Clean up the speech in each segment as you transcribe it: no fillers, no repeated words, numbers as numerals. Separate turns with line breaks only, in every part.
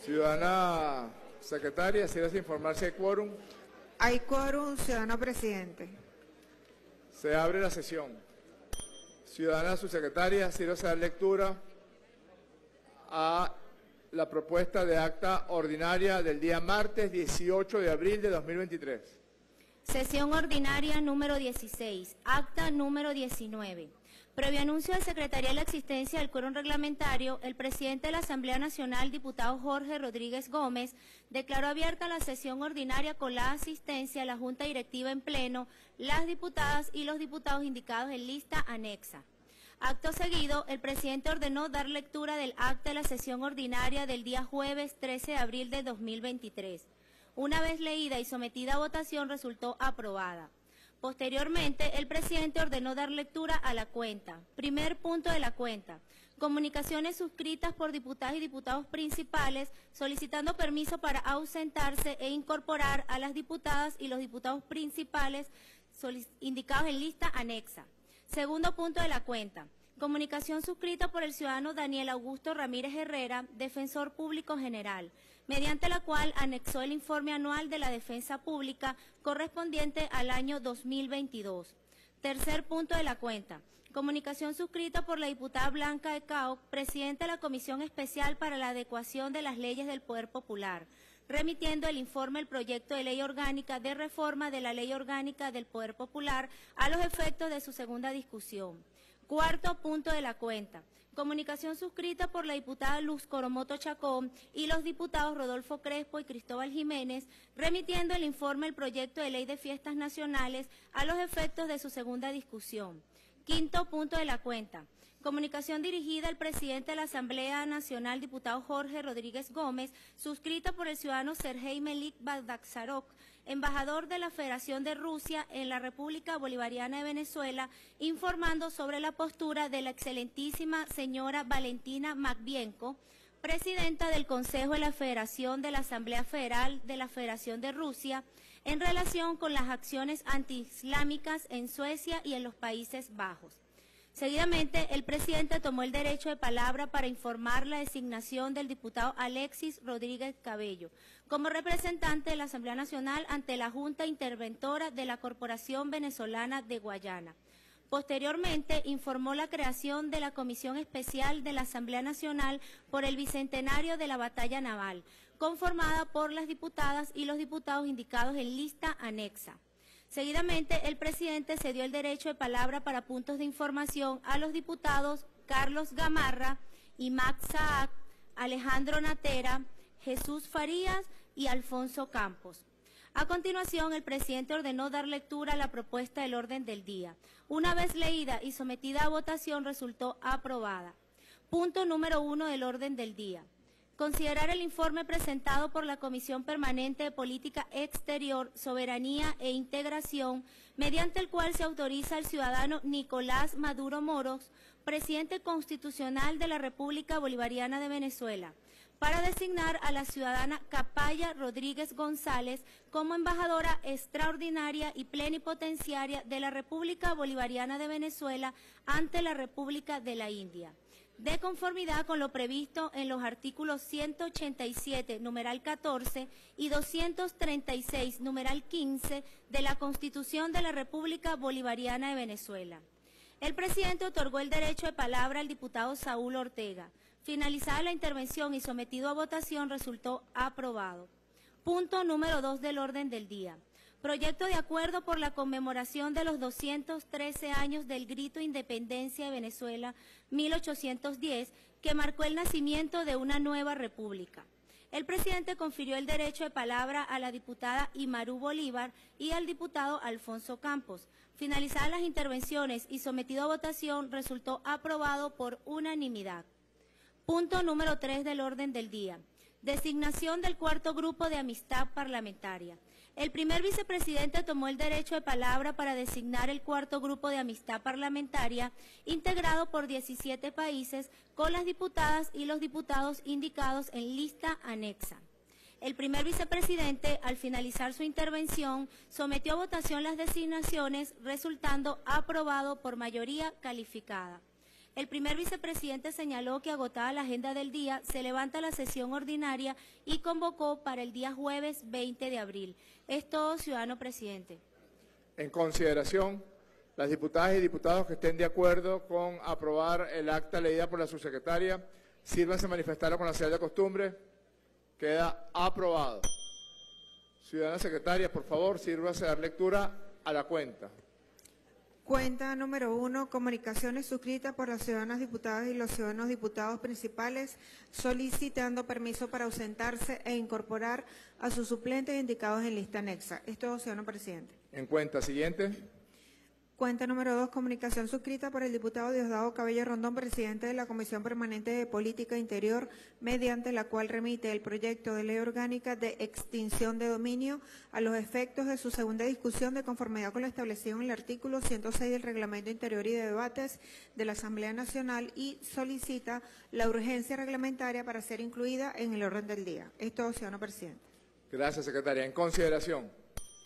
Ciudadana secretaria, si desea informar si hay quórum.
Hay quórum, ciudadano presidente.
Se abre la sesión. Ciudadana subsecretaria, si desea dar lectura a la propuesta de acta ordinaria del día martes 18 de abril de 2023.
Sesión ordinaria número 16, acta número 19. Previo anuncio del Secretariado de la existencia del quórum reglamentario, el presidente de la Asamblea Nacional, diputado Jorge Rodríguez Gómez, declaró abierta la sesión ordinaria con la asistencia de la Junta Directiva en pleno, las diputadas y los diputados indicados en lista anexa. Acto seguido, el presidente ordenó dar lectura del acta de la sesión ordinaria del día jueves 13 de abril de 2023. Una vez leída y sometida a votación, resultó aprobada. Posteriormente, el presidente ordenó dar lectura a la cuenta. Primer punto de la cuenta. Comunicaciones suscritas por diputadas y diputados principales solicitando permiso para ausentarse e incorporar a las diputadas y los diputados principales indicados en lista anexa. Segundo punto de la cuenta. Comunicación suscrita por el ciudadano Daniel Augusto Ramírez Herrera, Defensor Público General, mediante la cual anexó el informe anual de la defensa pública correspondiente al año 2022. Tercer punto de la cuenta. Comunicación suscrita por la diputada Blanca de Cao, presidenta de la Comisión Especial para la Adecuación de las Leyes del Poder Popular, remitiendo el informe del proyecto de ley orgánica de reforma de la Ley Orgánica del Poder Popular a los efectos de su segunda discusión. Cuarto punto de la cuenta. Comunicación suscrita por la diputada Luz Coromoto Chacón y los diputados Rodolfo Crespo y Cristóbal Jiménez, remitiendo el informe del proyecto de ley de fiestas nacionales a los efectos de su segunda discusión. Quinto punto de la cuenta. Comunicación dirigida al presidente de la Asamblea Nacional, diputado Jorge Rodríguez Gómez, suscrita por el ciudadano Sergei Melik Bagdaksarov, embajador de la Federación de Rusia en la República Bolivariana de Venezuela, informando sobre la postura de la excelentísima señora Valentina Matvienko, presidenta del Consejo de la Federación de la Asamblea Federal de la Federación de Rusia, en relación con las acciones antiislámicas en Suecia y en los Países Bajos. Seguidamente, el presidente tomó el derecho de palabra para informar la designación del diputado Alexis Rodríguez Cabello como representante de la Asamblea Nacional ante la Junta Interventora de la Corporación Venezolana de Guayana. Posteriormente, informó la creación de la Comisión Especial de la Asamblea Nacional por el Bicentenario de la Batalla Naval, conformada por las diputadas y los diputados indicados en lista anexa. Seguidamente, el presidente cedió el derecho de palabra para puntos de información a los diputados Carlos Gamarra, Imad Saak, Alejandro Natera, Jesús Farías y Alfonso Campos. A continuación, el presidente ordenó dar lectura a la propuesta del orden del día. Una vez leída y sometida a votación, resultó aprobada. Punto número 1 del orden del día. Considerar el informe presentado por la Comisión Permanente de Política Exterior, Soberanía e Integración, mediante el cual se autoriza al ciudadano Nicolás Maduro Moros, presidente constitucional de la República Bolivariana de Venezuela, para designar a la ciudadana Capaya Rodríguez González como embajadora extraordinaria y plenipotenciaria de la República Bolivariana de Venezuela ante la República de la India, de conformidad con lo previsto en los artículos 187, numeral 14, y 236, numeral 15, de la Constitución de la República Bolivariana de Venezuela. El presidente otorgó el derecho de palabra al diputado Saúl Ortega. Finalizada la intervención y sometido a votación, resultó aprobado. Punto número 2 del orden del día. Proyecto de acuerdo por la conmemoración de los 213 años del Grito de Independencia de Venezuela, 1810, que marcó el nacimiento de una nueva república. El presidente confirió el derecho de palabra a la diputada Imarú Bolívar y al diputado Alfonso Campos. Finalizadas las intervenciones y sometido a votación, resultó aprobado por unanimidad. Punto número 3 del orden del día. Designación del cuarto grupo de amistad parlamentaria. El primer vicepresidente tomó el derecho de palabra para designar el cuarto grupo de amistad parlamentaria, integrado por 17 países, con las diputadas y los diputados indicados en lista anexa. El primer vicepresidente, al finalizar su intervención, sometió a votación las designaciones, resultando aprobado por mayoría calificada. El primer vicepresidente señaló que agotada la agenda del día, se levanta la sesión ordinaria y convocó para el día jueves 20 de abril. Es todo, ciudadano presidente.
En consideración, las diputadas y diputados que estén de acuerdo con aprobar el acta leída por la subsecretaria, sírvanse a manifestarlo con la señal de costumbre. Queda aprobado. Ciudadana secretaria, por favor, sírvase a dar lectura a la cuenta.
Cuenta número 1, comunicaciones suscritas por las ciudadanas diputadas y los ciudadanos diputados principales solicitando permiso para ausentarse e incorporar a sus suplentes indicados en lista anexa. Es todo, ciudadano presidente.
En cuenta siguiente.
Cuenta número 2, comunicación suscrita por el diputado Diosdado Cabello Rondón, presidente de la Comisión Permanente de Política Interior, mediante la cual remite el proyecto de ley orgánica de extinción de dominio a los efectos de su segunda discusión de conformidad con lo establecido en el artículo 106 del Reglamento Interior y de Debates de la Asamblea Nacional y solicita la urgencia reglamentaria para ser incluida en el orden del día. Es todo, ciudadano presidente.
Gracias, secretaria. En consideración,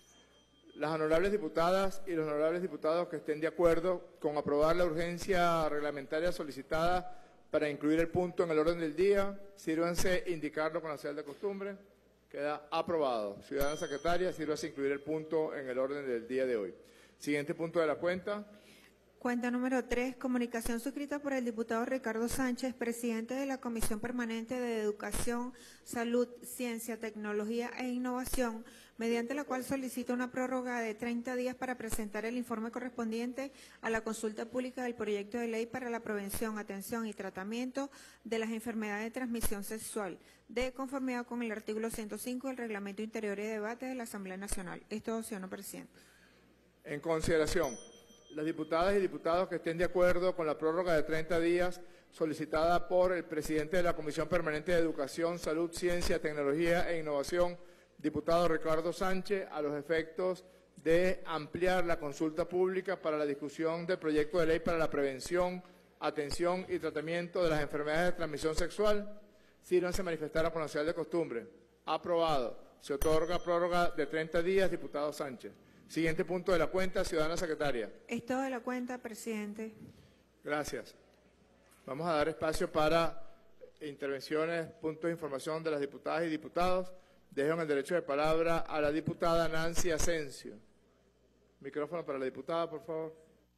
las honorables diputadas y los honorables diputados que estén de acuerdo con aprobar la urgencia reglamentaria solicitada para incluir el punto en el orden del día, sírvanse indicarlo con la señal de costumbre. Queda aprobado. Ciudadana secretaria, sírvase incluir el punto en el orden del día de hoy. Siguiente punto de la cuenta.
Cuenta número 3, comunicación suscrita por el diputado Ricardo Sánchez, presidente de la Comisión Permanente de Educación, Salud, Ciencia, Tecnología e Innovación, mediante la cual solicita una prórroga de 30 días para presentar el informe correspondiente a la consulta pública del proyecto de ley para la prevención, atención y tratamiento de las enfermedades de transmisión sexual, de conformidad con el artículo 105 del Reglamento Interior y de Debate de la Asamblea Nacional. Es todo, ciudadano presidente.
En consideración, las diputadas y diputados que estén de acuerdo con la prórroga de 30 días solicitada por el presidente de la Comisión Permanente de Educación, Salud, Ciencia, Tecnología e Innovación, diputado Ricardo Sánchez, a los efectos de ampliar la consulta pública para la discusión del proyecto de ley para la prevención, atención y tratamiento de las enfermedades de transmisión sexual, sírvanse a manifestar con la señal de costumbre. Aprobado. Se otorga prórroga de 30 días, diputado Sánchez. Siguiente punto de la cuenta, ciudadana secretaria.
Es todo de la cuenta, presidente.
Gracias. Vamos a dar espacio para intervenciones, puntos de información de las diputadas y diputados. Dejo el derecho de palabra a la diputada Nancy Asensio. Micrófono para la diputada, por favor.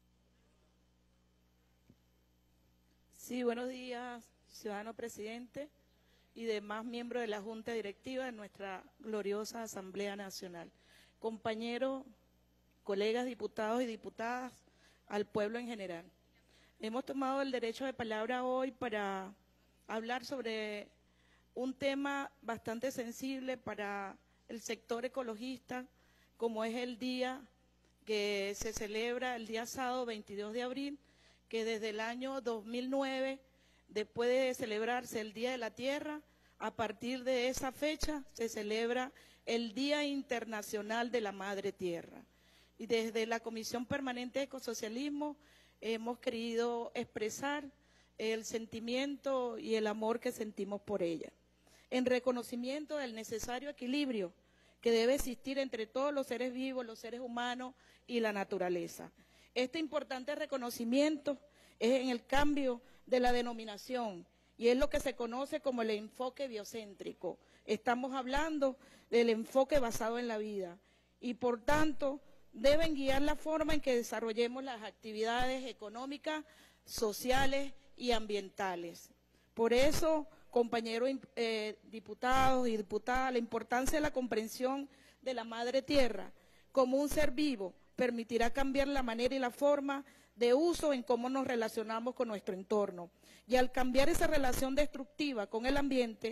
Sí, buenos días, ciudadano presidente y demás miembros de la Junta Directiva de nuestra gloriosa Asamblea Nacional. Compañeros, colegas diputados y diputadas, al pueblo en general. Hemos tomado el derecho de palabra hoy para hablar sobre un tema bastante sensible para el sector ecologista, como es el día que se celebra, el día sábado 22 de abril, que desde el año 2009, después de celebrarse el Día de la Tierra, a partir de esa fecha se celebra el Día Internacional de la Madre Tierra. Y desde la Comisión Permanente de Ecosocialismo hemos querido expresar el sentimiento y el amor que sentimos por ella, en reconocimiento del necesario equilibrio que debe existir entre todos los seres vivos, los seres humanos y la naturaleza. Este importante reconocimiento es en el cambio de la denominación y es lo que se conoce como el enfoque biocéntrico. Estamos hablando del enfoque basado en la vida y por tanto deben guiar la forma en que desarrollemos las actividades económicas, sociales y ambientales. Por eso, compañeros diputados y diputadas, la importancia de la comprensión de la madre tierra como un ser vivo permitirá cambiar la manera y la forma de uso en cómo nos relacionamos con nuestro entorno. Y al cambiar esa relación destructiva con el ambiente,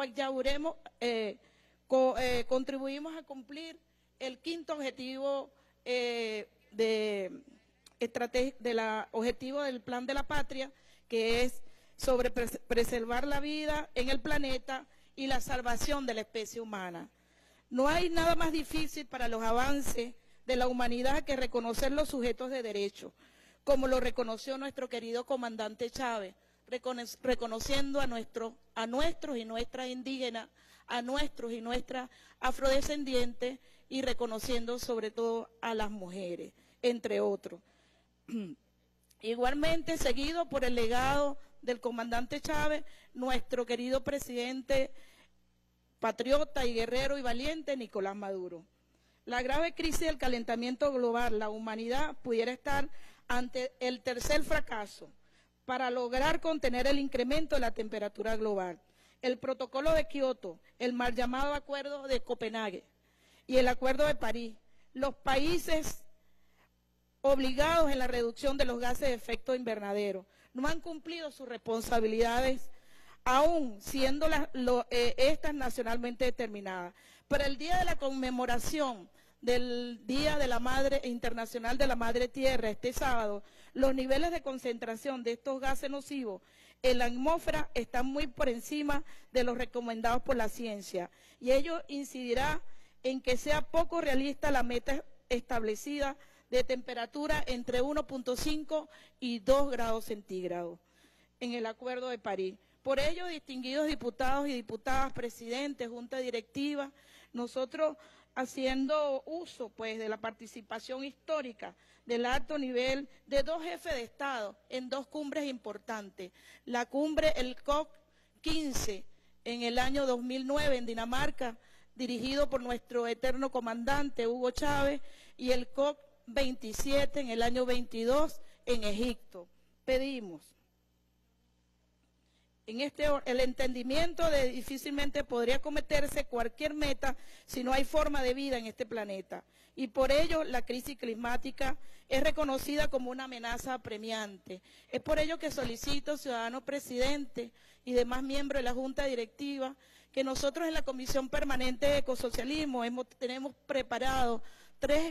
contribuimos a cumplir el quinto objetivo objetivo del Plan de la Patria, que es sobre preservar la vida en el planeta y la salvación de la especie humana. No hay nada más difícil para los avances de la humanidad que reconocer los sujetos de derecho, como lo reconoció nuestro querido comandante Chávez, reconociendo a nuestros y nuestras indígenas, a nuestros y nuestras afrodescendientes y reconociendo sobre todo a las mujeres, entre otros. Igualmente seguido por el legado del comandante Chávez, nuestro querido presidente patriota y guerrero y valiente Nicolás Maduro. La grave crisis del calentamiento global, la humanidad pudiera estar ante el tercer fracaso para lograr contener el incremento de la temperatura global. El protocolo de Kioto, el mal llamado Acuerdo de Copenhague y el Acuerdo de París, los países obligados en la reducción de los gases de efecto invernadero no han cumplido sus responsabilidades, aún siendo estas nacionalmente determinadas. Para el día de la conmemoración del Día de la Madre Internacional de la Madre Tierra, este sábado, los niveles de concentración de estos gases nocivos en la atmósfera están muy por encima de los recomendados por la ciencia, y ello incidirá en que sea poco realista la meta establecida de temperatura entre 1.5 y 2 grados centígrados en el Acuerdo de París. Por ello, distinguidos diputados y diputadas, presidentes, junta directiva, nosotros haciendo uso pues de la participación histórica del alto nivel de dos jefes de Estado en dos cumbres importantes, la cumbre, el COP15 en el año 2009 en Dinamarca, dirigido por nuestro eterno comandante Hugo Chávez, y el COP27 en el año 22 en Egipto. Pedimos el entendimiento de difícilmente podría cometerse cualquier meta si no hay forma de vida en este planeta. Y por ello la crisis climática es reconocida como una amenaza apremiante. Es por ello que solicito, ciudadano presidente y demás miembros de la Junta Directiva, que nosotros en la Comisión Permanente de Ecosocialismo tenemos preparado tres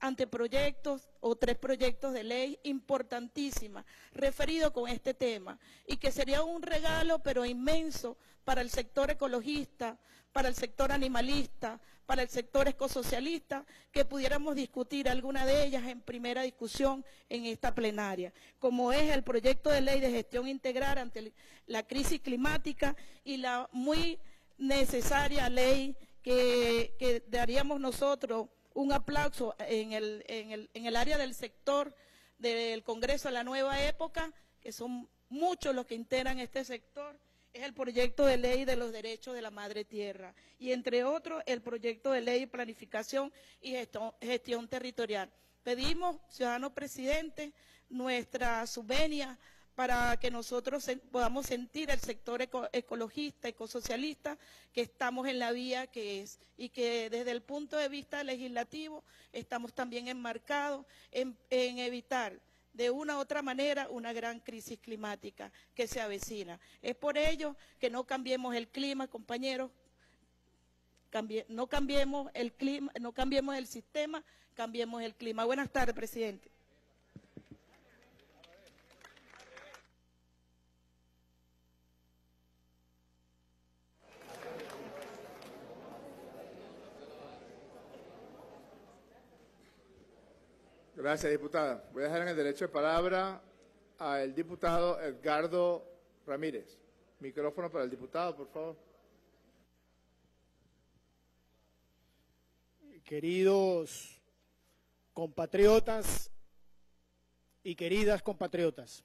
proyectos de ley importantísimas referidos con este tema, y que sería un regalo pero inmenso para el sector ecologista, para el sector animalista, para el sector ecosocialista, que pudiéramos discutir alguna de ellas en primera discusión en esta plenaria, como es el proyecto de ley de gestión integral ante la crisis climática y la muy necesaria ley que daríamos nosotros un aplauso en el área del sector del Congreso de la Nueva Época, que son muchos los que integran este sector, es el proyecto de ley de los derechos de la madre tierra, y entre otros el proyecto de ley de planificación y gestión territorial. Pedimos, ciudadano presidente, nuestra subvenia para que nosotros podamos sentir el sector ecologista, ecosocialista, que estamos en la vía que es, y que desde el punto de vista legislativo estamos también enmarcados en evitar de una u otra manera una gran crisis climática que se avecina. Es por ello que no cambiemos el clima, compañeros, no cambiemos el clima, no cambiemos el sistema, cambiemos el clima. Buenas tardes, presidente.
Gracias, diputada. Voy a dejar en el derecho de palabra al diputado Edgardo Ramírez. Micrófono para el diputado, por favor.
Queridos compatriotas y queridas compatriotas,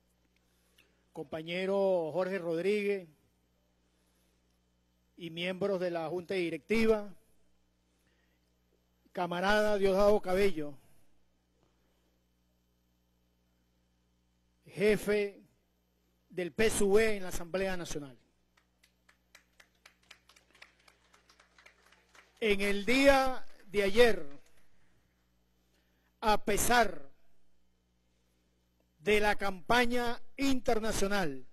compañero Jorge Rodríguez y miembros de la Junta Directiva, camarada Diosdado Cabello, jefe del PSUV en la Asamblea Nacional. En el día de ayer, a pesar de la campaña internacional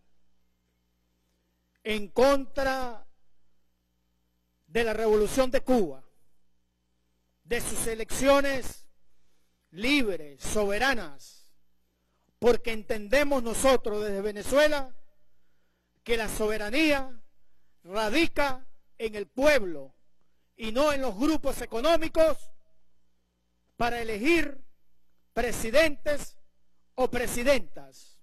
en contra de la Revolución de Cuba, de sus elecciones libres, soberanas, porque entendemos nosotros desde Venezuela que la soberanía radica en el pueblo y no en los grupos económicos para elegir presidentes o presidentas.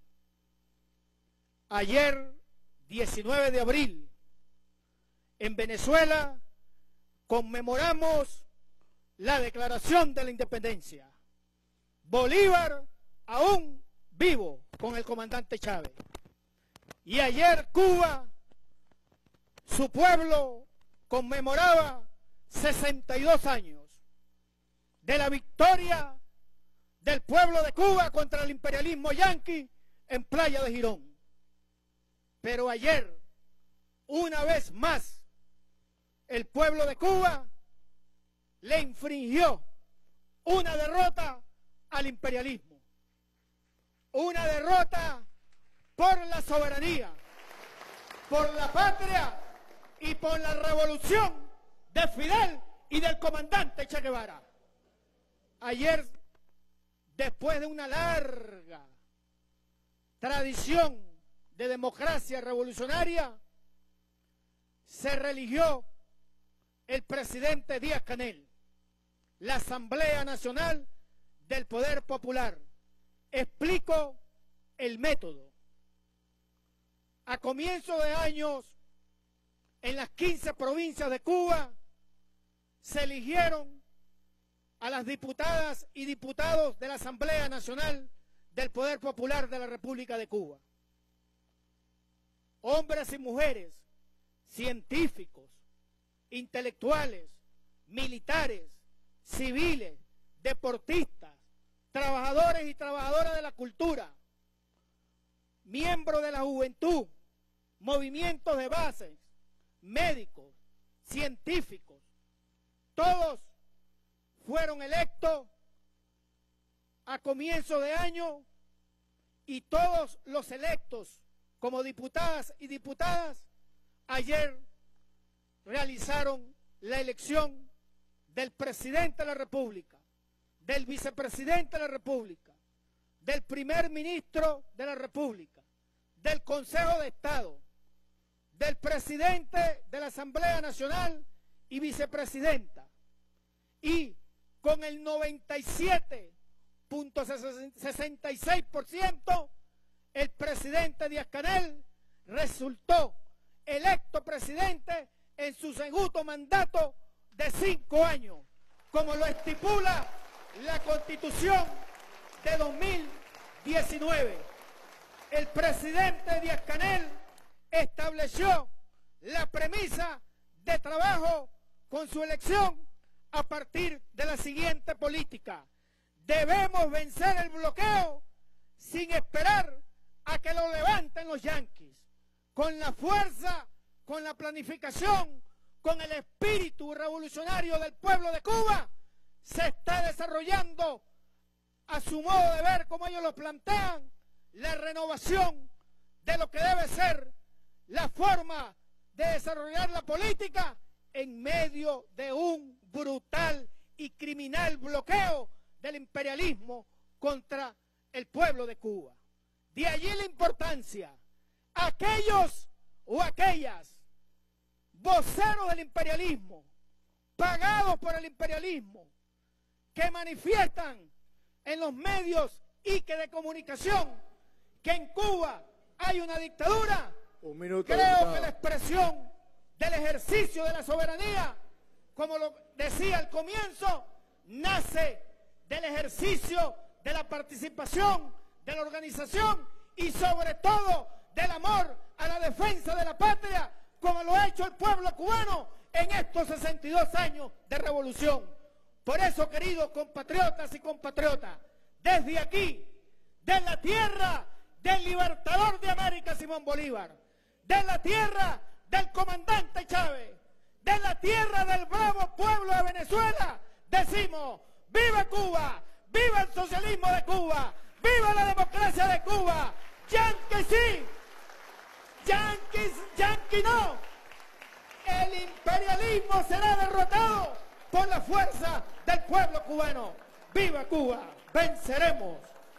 Ayer, 19 de abril, en Venezuela conmemoramos la declaración de la independencia. Bolívar aún vivo con el comandante Chávez. Y ayer Cuba, su pueblo, conmemoraba 62 años de la victoria del pueblo de Cuba contra el imperialismo yanqui en Playa de Girón. Pero ayer, una vez más, el pueblo de Cuba le infringió una derrota al imperialismo, una derrota por la soberanía, por la patria y por la revolución de Fidel y del comandante Che Guevara. Ayer, después de una larga tradición de democracia revolucionaria, se religió el presidente Díaz-Canel, la Asamblea Nacional del Poder Popular. Explico el método. A comienzo de años, en las 15 provincias de Cuba, se eligieron a las diputadas y diputados de la Asamblea Nacional del Poder Popular de la República de Cuba. Hombres y mujeres, científicos, intelectuales, militares, civiles, deportistas, trabajadores y trabajadoras de la cultura, miembros de la juventud, movimientos de base, médicos, científicos, todos fueron electos a comienzo de año y todos los electos como diputadas y diputadas ayer realizaron la elección del presidente de la República, del vicepresidente de la República, del primer ministro de la República, del Consejo de Estado, del presidente de la Asamblea Nacional y vicepresidenta. Y con el 97.66%, el presidente Díaz-Canel resultó electo presidente en su segundo mandato de 5 años, como lo estipula la Constitución de 2019. El presidente Díaz-Canel estableció la premisa de trabajo con su elección a partir de la siguiente política: debemos vencer el bloqueo sin esperar a que lo levanten los yanquis. Con la fuerza, con la planificación, con el espíritu revolucionario del pueblo de Cuba, se está desarrollando, a su modo de ver, como ellos lo plantean, la renovación de lo que debe ser la forma de desarrollar la política en medio de un brutal y criminal bloqueo del imperialismo contra el pueblo de Cuba. De allí la importancia. Aquellos o aquellas voceros del imperialismo, pagados por el imperialismo, que manifiestan en los medios y que de comunicación que en Cuba hay una dictadura, creo que la expresión del ejercicio de la soberanía, como lo decía al comienzo, nace del ejercicio de la participación, de la organización y sobre todo del amor a la defensa de la patria, como lo ha hecho el pueblo cubano en estos 62 años de revolución. Por eso, queridos compatriotas y compatriotas, desde aquí, de la tierra del libertador de América, Simón Bolívar, de la tierra del comandante Chávez, de la tierra del bravo pueblo de Venezuela, decimos: ¡viva Cuba! ¡Viva el socialismo de Cuba! ¡Viva la democracia de Cuba! ¡Yanqui sí! ¡Yanqui no! El imperialismo será derrotado por la fuerza del pueblo cubano. ¡Viva Cuba! ¡Venceremos!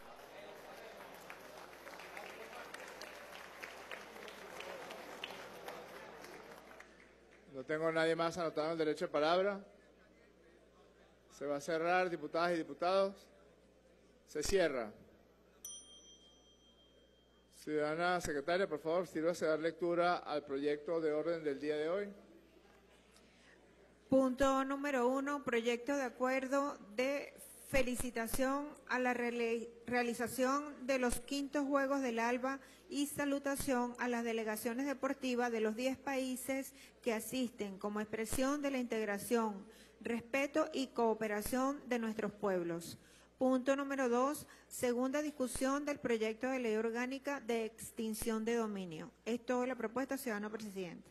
No tengo nadie más anotado en el derecho de palabra. Se va a cerrar, diputadas y diputados. Se cierra. Ciudadana secretaria, por favor, sírvase a dar lectura al proyecto de orden del día de hoy.
Punto número 1, proyecto de acuerdo de felicitación a la realización de los quintos Juegos del Alba y salutación a las delegaciones deportivas de los 10 países que asisten como expresión de la integración, respeto y cooperación de nuestros pueblos. Punto número 2, segunda discusión del proyecto de ley orgánica de extinción de dominio. Es toda la propuesta, ciudadano presidente.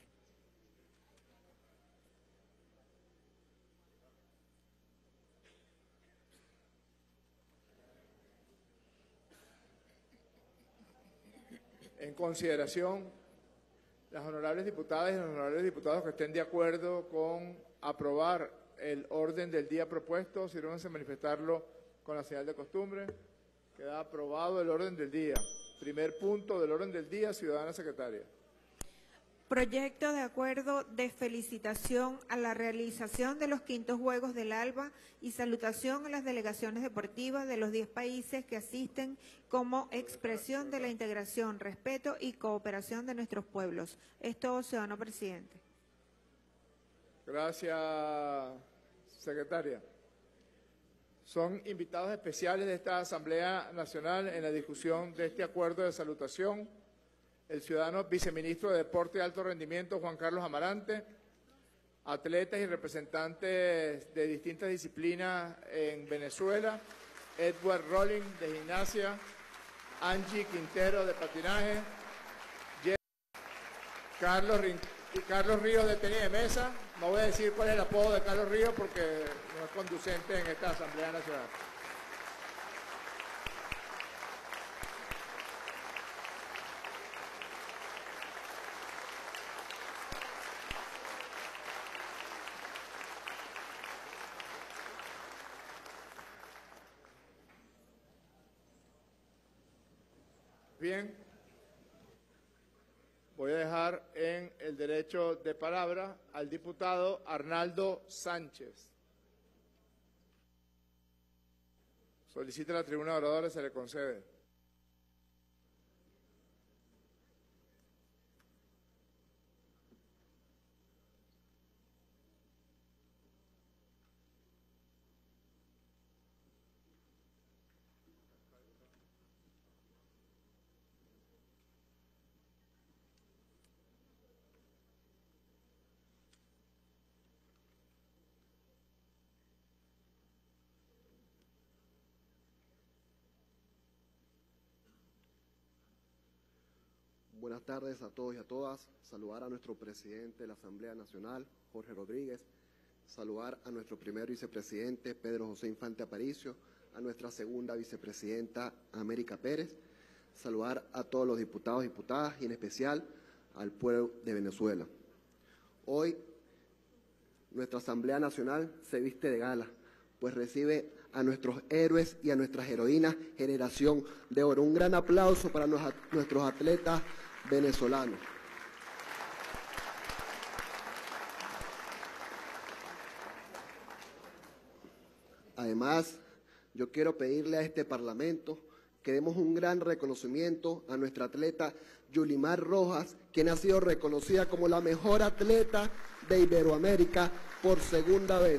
En consideración, las honorables diputadas y los honorables diputados que estén de acuerdo con aprobar el orden del día propuesto, sírvanse a manifestarlo con la señal de costumbre. Queda aprobado el orden del día. Primer punto del orden del día, ciudadana secretaria.
Proyecto de acuerdo de felicitación a la realización de los quintos Juegos del Alba y salutación a las delegaciones deportivas de los 10 países que asisten como expresión de la integración, respeto y cooperación de nuestros pueblos. Es todo, ciudadano presidente.
Gracias, secretaria. Son invitados especiales de esta Asamblea Nacional en la discusión de este acuerdo de salutación el ciudadano viceministro de Deporte de Alto Rendimiento, Juan Carlos Amarante, atletas y representantes de distintas disciplinas en Venezuela, Edward Rolling de gimnasia, Angie Quintero de patinaje, Carlos Ríos de tenis de mesa. No voy a decir cuál es el apodo de Carlos Ríos porque no es conducente en esta Asamblea Nacional. Bien, voy a dejar en el derecho de palabra al diputado Arnaldo Sánchez. Solicita la tribuna de oradores, se le concede.
Buenas tardes a todos y a todas. Saludar a nuestro presidente de la Asamblea Nacional, Jorge Rodríguez. Saludar a nuestro primer vicepresidente, Pedro José Infante Aparicio. A nuestra segunda vicepresidenta, América Pérez. Saludar a todos los diputados y diputadas y en especial al pueblo de Venezuela. Hoy, nuestra Asamblea Nacional se viste de gala, pues recibe a nuestros héroes y a nuestras heroínas, generación de oro. Un gran aplauso para nuestros atletas venezolanos. Además, yo quiero pedirle a este Parlamento que demos un gran reconocimiento a nuestra atleta Yulimar Rojas, quien ha sido reconocida como la mejor atleta de Iberoamérica por segunda vez.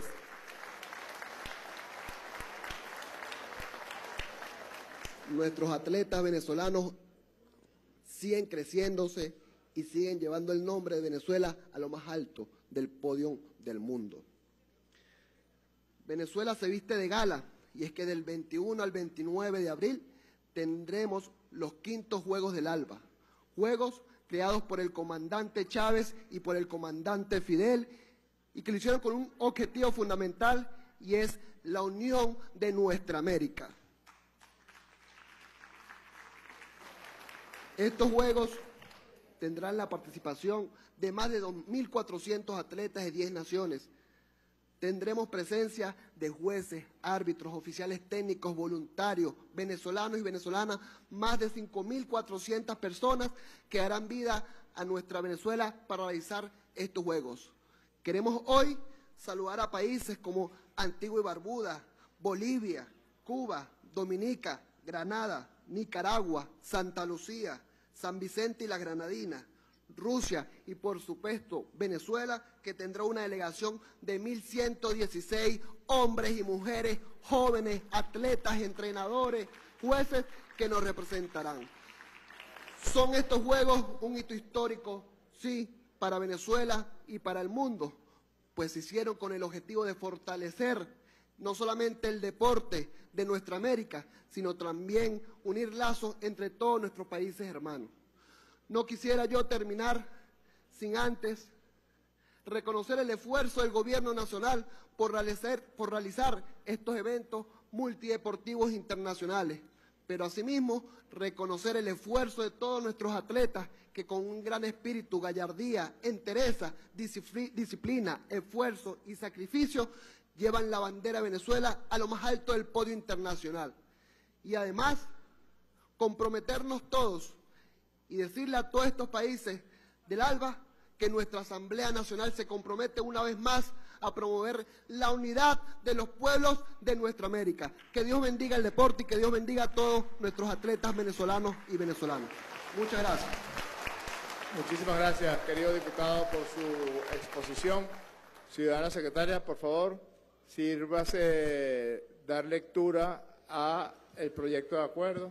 Nuestros atletas venezolanos siguen creciéndose y siguen llevando el nombre de Venezuela a lo más alto del podio del mundo. Venezuela se viste de gala y es que del 21 al 29 de abril tendremos los quintos Juegos del Alba, juegos creados por el comandante Chávez y por el comandante Fidel y que lo hicieron con un objetivo fundamental y es la unión de nuestra América. Estos Juegos tendrán la participación de más de 2.400 atletas de 10 naciones. Tendremos presencia de jueces, árbitros, oficiales técnicos, voluntarios, venezolanos y venezolanas, más de 5.400 personas que darán vida a nuestra Venezuela para realizar estos Juegos. Queremos hoy saludar a países como Antigua y Barbuda, Bolivia, Cuba, Dominica, Granada, Nicaragua, Santa Lucía, San Vicente y las Granadinas, Rusia y, por supuesto, Venezuela, que tendrá una delegación de 1.116 hombres y mujeres, jóvenes, atletas, entrenadores, jueces, que nos representarán. ¿Son estos Juegos un hito histórico? Sí, para Venezuela y para el mundo, pues se hicieron con el objetivo de fortalecer no solamente el deporte de nuestra América, sino también unir lazos entre todos nuestros países hermanos. No quisiera yo terminar sin antes reconocer el esfuerzo del Gobierno Nacional por realizar estos eventos multideportivos internacionales, pero asimismo reconocer el esfuerzo de todos nuestros atletas que con un gran espíritu, gallardía, entereza, disciplina, esfuerzo y sacrificio llevan la bandera de Venezuela a lo más alto del podio internacional. Y además, comprometernos todos y decirle a todos estos países del ALBA que nuestra Asamblea Nacional se compromete una vez más a promover la unidad de los pueblos de nuestra América. Que Dios bendiga el deporte y que Dios bendiga a todos nuestros atletas venezolanos y venezolanas. Muchas gracias.
Muchísimas gracias, querido diputado, por su exposición. Ciudadana secretaria, por favor, sírvase dar lectura a el proyecto de acuerdo.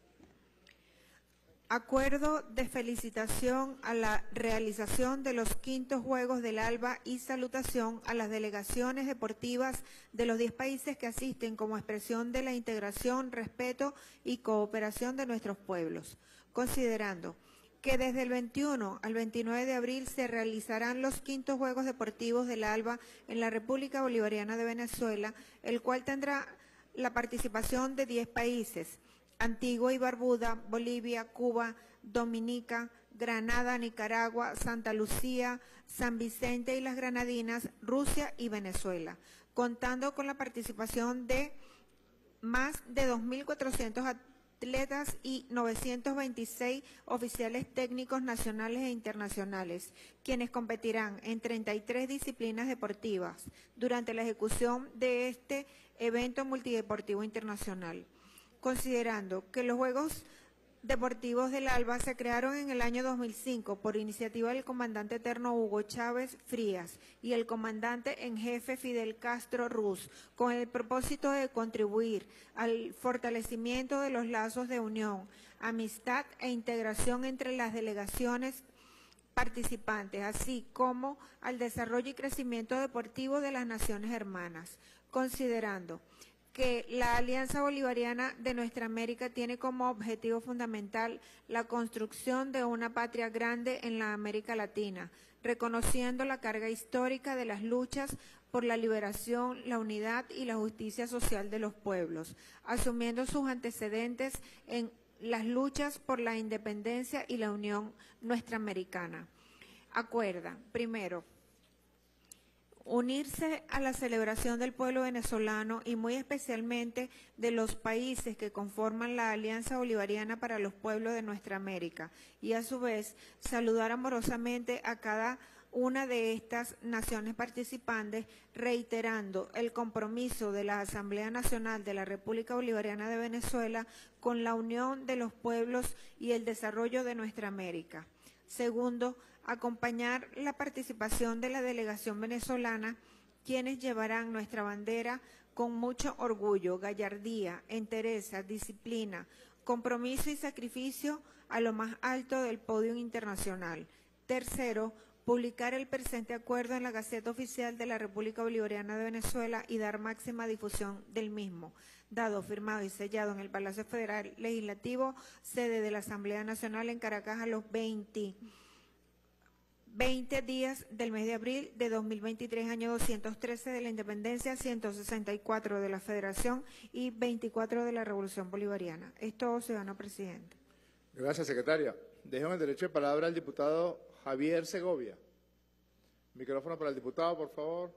Acuerdo de felicitación a la realización de los 5º Juegos del ALBA y salutación a las delegaciones deportivas de los 10 países que asisten como expresión de la integración, respeto y cooperación de nuestros pueblos. Considerando que desde el 21 al 29 de abril se realizarán los 5º Juegos Deportivos del ALBA en la República Bolivariana de Venezuela, el cual tendrá la participación de 10 países: Antigua y Barbuda, Bolivia, Cuba, Dominica, Granada, Nicaragua, Santa Lucía, San Vicente y las Granadinas, Rusia y Venezuela, contando con la participación de más de 2.400 atletas y 926 oficiales técnicos nacionales e internacionales, quienes competirán en 33 disciplinas deportivas durante la ejecución de este evento multideportivo internacional. Considerando que los Juegos Deportivos del ALBA se crearon en el año 2005 por iniciativa del comandante eterno Hugo Chávez Frías y el comandante en jefe Fidel Castro Ruz, con el propósito de contribuir al fortalecimiento de los lazos de unión, amistad e integración entre las delegaciones participantes, así como al desarrollo y crecimiento deportivo de las naciones hermanas, considerando que la Alianza Bolivariana de Nuestra América tiene como objetivo fundamental la construcción de una patria grande en la América Latina, reconociendo la carga histórica de las luchas por la liberación, la unidad y la justicia social de los pueblos, asumiendo sus antecedentes en las luchas por la independencia y la unión nuestramericana. Acuerda, primero, unirse a la celebración del pueblo venezolano y muy especialmente de los países que conforman la Alianza Bolivariana para los Pueblos de Nuestra América y a su vez saludar amorosamente a cada una de estas naciones participantes, reiterando el compromiso de la Asamblea Nacional de la República Bolivariana de Venezuela con la unión de los pueblos y el desarrollo de nuestra América. Segundo, acompañar la participación de la delegación venezolana, quienes llevarán nuestra bandera con mucho orgullo, gallardía, entereza, disciplina, compromiso y sacrificio a lo más alto del podio internacional. Tercero, publicar el presente acuerdo en la Gaceta Oficial de la República Bolivariana de Venezuela y dar máxima difusión del mismo, dado, firmado y sellado en el Palacio Federal Legislativo, sede de la Asamblea Nacional en Caracas, a los 20 días del mes de abril de 2023, año 213 de la Independencia, 164 de la Federación y 24 de la Revolución Bolivariana. Es todo, ciudadano presidente.
Gracias, secretaria. Dejo el derecho de palabra al diputado Javier Segovia. Micrófono para el diputado, por favor.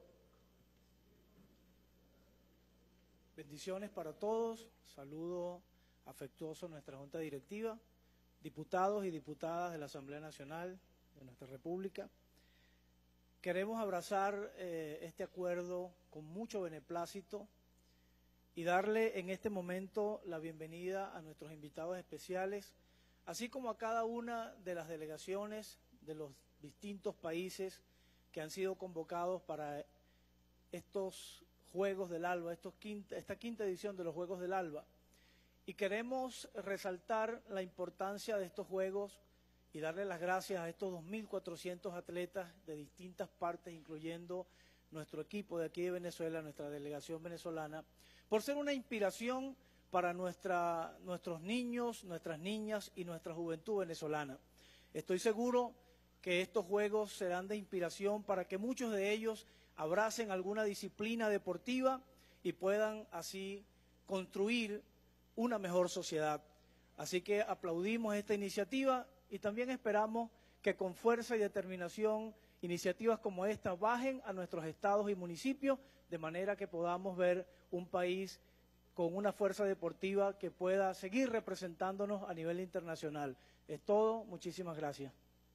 Bendiciones para todos. Saludo afectuoso a nuestra Junta Directiva, diputados y diputadas de la Asamblea Nacional de nuestra República. Queremos abrazar este acuerdo con mucho beneplácito y darle en este momento la bienvenida a nuestros invitados especiales, así como a cada una de las delegaciones de los distintos países que han sido convocados para estos Juegos del Alba, esta quinta edición de los Juegos del Alba. Y queremos resaltar la importancia de estos Juegos y darle las gracias a estos 2.400 atletas de distintas partes, incluyendo nuestro equipo de aquí de Venezuela, nuestra delegación venezolana, por ser una inspiración para nuestros niños, nuestras niñas y nuestra juventud venezolana. Estoy seguro que estos Juegos serán de inspiración para que muchos de ellos abracen alguna disciplina deportiva y puedan así construir una mejor sociedad. Así que aplaudimos esta iniciativa y también esperamos que con fuerza y determinación iniciativas como esta bajen a nuestros estados y municipios, de manera que podamos ver un país con una fuerza deportiva que pueda seguir representándonos a nivel internacional. Es todo, muchísimas gracias.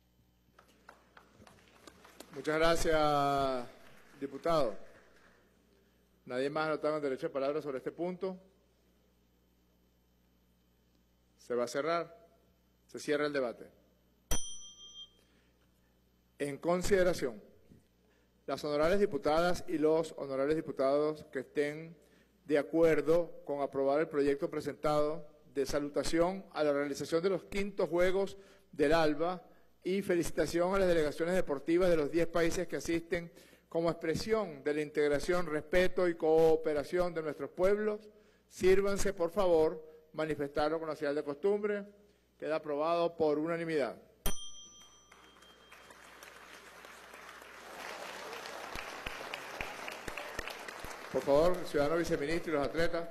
Muchas gracias, diputado. ¿Nadie más anotado en derecho de palabra sobre este punto? ¿Se va a cerrar? Se cierra el debate. En consideración, las honorables diputadas y los honorables diputados que estén de acuerdo con aprobar el proyecto presentado de salutación a la realización de los quintos Juegos del Alba y felicitación a las delegaciones deportivas de los 10 países que asisten como expresión de la integración, respeto y cooperación de nuestros pueblos, sírvanse, por favor, manifestarlo con la señal de costumbre. Queda aprobado por unanimidad. Por favor, ciudadano viceministro y los atletas.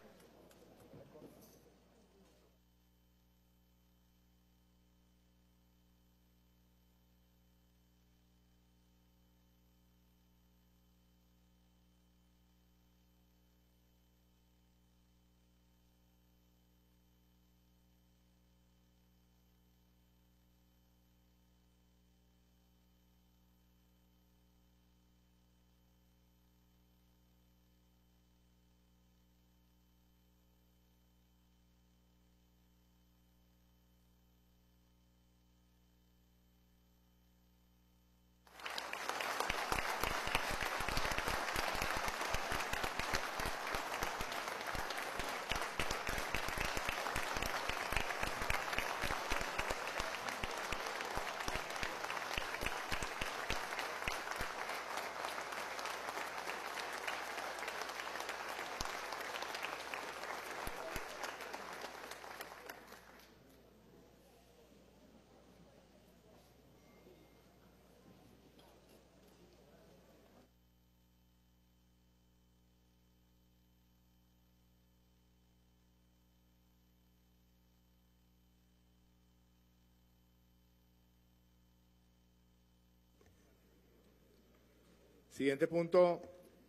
Siguiente punto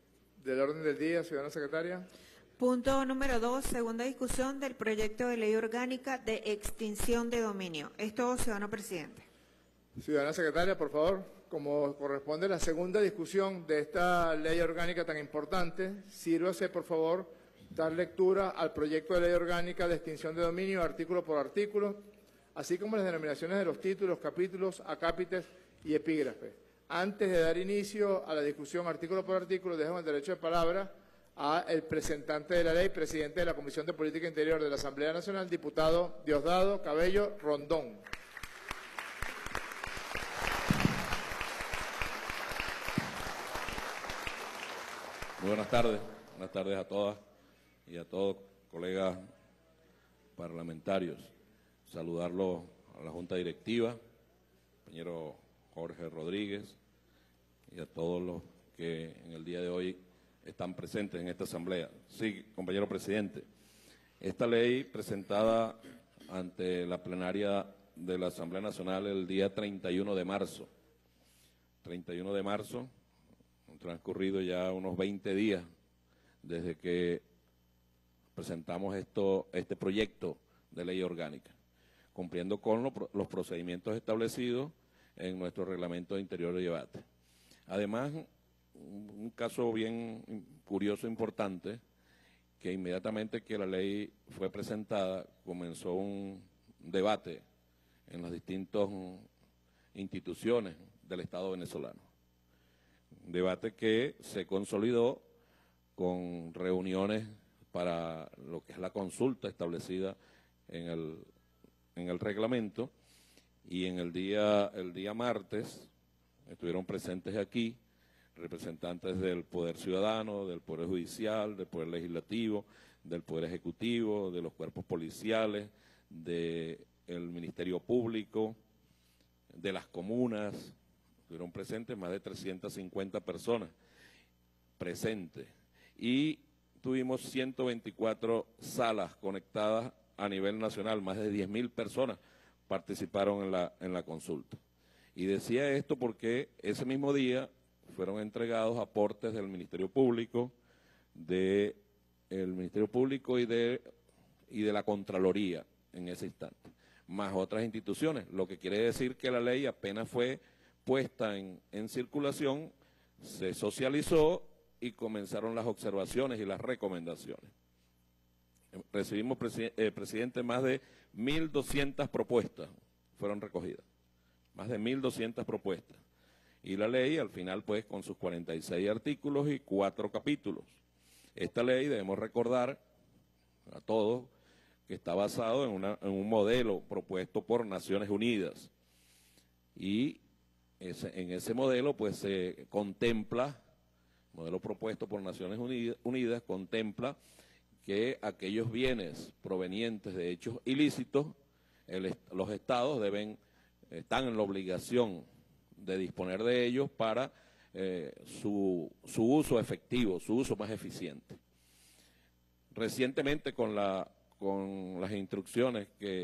del orden del día, ciudadana secretaria.
Punto número 2, segunda discusión del proyecto de ley orgánica de extinción de dominio. Es todo, ciudadano presidente.
Ciudadana secretaria, por favor, como corresponde la segunda discusión de esta ley orgánica tan importante, sírvase, por favor, dar lectura al proyecto de ley orgánica de extinción de dominio artículo por artículo, así como las denominaciones de los títulos, capítulos, acápites y epígrafes. Antes de dar inicio a la discusión artículo por artículo, dejo el derecho de palabra al presentante de la ley, presidente de la Comisión de Política Interior de la Asamblea Nacional, diputado Diosdado Cabello Rondón.
Muy buenas tardes a todas y a todos, colegas parlamentarios. Saludarlos a la Junta Directiva, compañero Jorge Rodríguez, y a todos los que en el día de hoy están presentes en esta asamblea. Sí, compañero presidente, esta ley presentada ante la plenaria de la Asamblea Nacional el día 31 de marzo. 31 de marzo, han transcurrido ya unos 20 días desde que presentamos este proyecto de ley orgánica, cumpliendo con los procedimientos establecidos en nuestro reglamento de interior de debate. Además, un caso bien curioso e importante, que inmediatamente que la ley fue presentada, comenzó un debate en las distintas instituciones del Estado venezolano. Un debate que se consolidó con reuniones para lo que es la consulta establecida en el reglamento, y en el día martes estuvieron presentes aquí representantes del Poder Ciudadano, del Poder Judicial, del Poder Legislativo, del Poder Ejecutivo, de los cuerpos policiales, del Ministerio Público, de las comunas. Estuvieron presentes más de 350 personas presentes, y tuvimos 124 salas conectadas a nivel nacional. Más de 10.000 personas participaron en la consulta. Y decía esto porque ese mismo día fueron entregados aportes del Ministerio Público, y de la Contraloría en ese instante, más otras instituciones, lo que quiere decir que la ley apenas fue puesta en circulación, se socializó y comenzaron las observaciones y las recomendaciones. Recibimos, presidente, más de 1.200 propuestas fueron recogidas, más de 1.200 propuestas. Y la ley, al final, pues, con sus 46 artículos y 4 capítulos. Esta ley, debemos recordar a todos, que está basado en un modelo propuesto por Naciones Unidas. Y en ese modelo, pues, se contempla, modelo propuesto por Naciones Unidas, contempla que aquellos bienes provenientes de hechos ilícitos, los estados están en la obligación de disponer de ellos para su uso efectivo, su uso más eficiente. Recientemente, con las instrucciones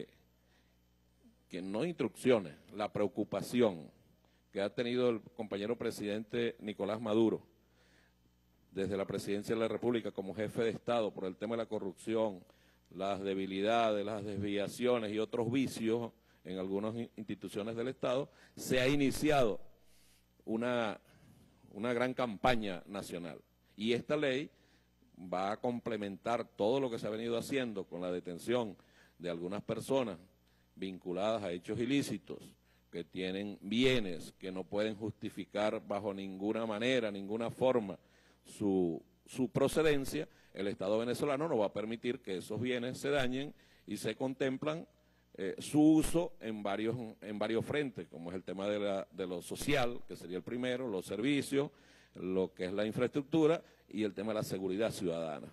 la preocupación que ha tenido el compañero presidente Nicolás Maduro desde la presidencia de la República como jefe de Estado por el tema de la corrupción, las debilidades, las desviaciones y otros vicios en algunas instituciones del Estado, se ha iniciado una gran campaña nacional. Y esta ley va a complementar todo lo que se ha venido haciendo con la detención de algunas personas vinculadas a hechos ilícitos, que tienen bienes que no pueden justificar bajo ninguna manera, ninguna forma su procedencia. El Estado venezolano no va a permitir que esos bienes se dañen, y se contemplan su uso en varios frentes, como es el tema de lo social, que sería el primero, los servicios, lo que es la infraestructura y el tema de la seguridad ciudadana.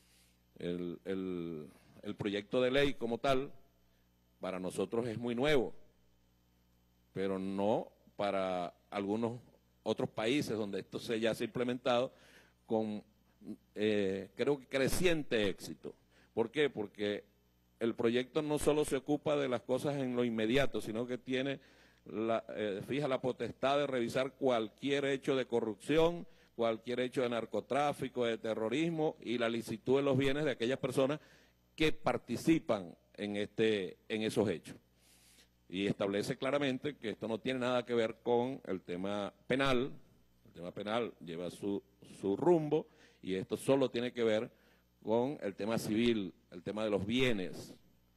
El proyecto de ley como tal para nosotros es muy nuevo, pero no para algunos otros países donde esto ya se ha implementado con, creo que creciente éxito. ¿Por qué? Porque el proyecto no solo se ocupa de las cosas en lo inmediato, sino que fija la potestad de revisar cualquier hecho de corrupción, cualquier hecho de narcotráfico, de terrorismo, y la licitud de los bienes de aquellas personas que participan en esos hechos. Y establece claramente que esto no tiene nada que ver con el tema penal. El tema penal lleva su rumbo, y esto solo tiene que ver con el tema civil, el tema de los bienes,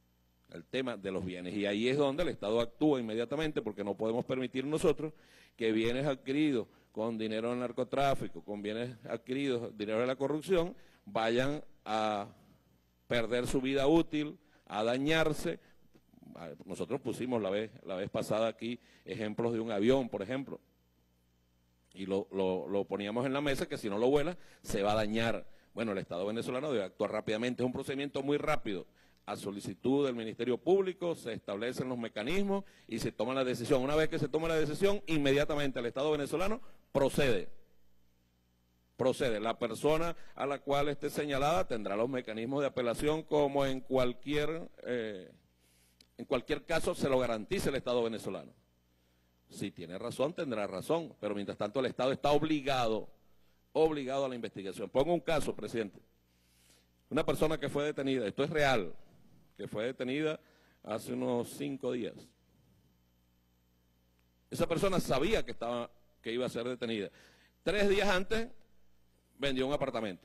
y ahí es donde el Estado actúa inmediatamente, porque no podemos permitir nosotros que bienes adquiridos con dinero del narcotráfico, con bienes adquiridos, dinero de la corrupción, vayan a perder su vida útil, a dañarse. Nosotros pusimos la vez pasada aquí ejemplos de un avión, por ejemplo, y lo poníamos en la mesa, que si no lo vuela se va a dañar. Bueno, el Estado venezolano debe actuar rápidamente, es un procedimiento muy rápido. A solicitud del Ministerio Público se establecen los mecanismos y se toma la decisión. Una vez que se toma la decisión, inmediatamente el Estado venezolano procede. La persona a la cual esté señalada tendrá los mecanismos de apelación, como en cualquier caso se lo garantiza el Estado venezolano. Si tiene razón, tendrá razón, pero mientras tanto el Estado está obligado a la investigación. Pongo un caso, presidente. Una persona que fue detenida, esto es real, que fue detenida hace unos 5 días. Esa persona sabía que iba a ser detenida. 3 días antes vendió un apartamento.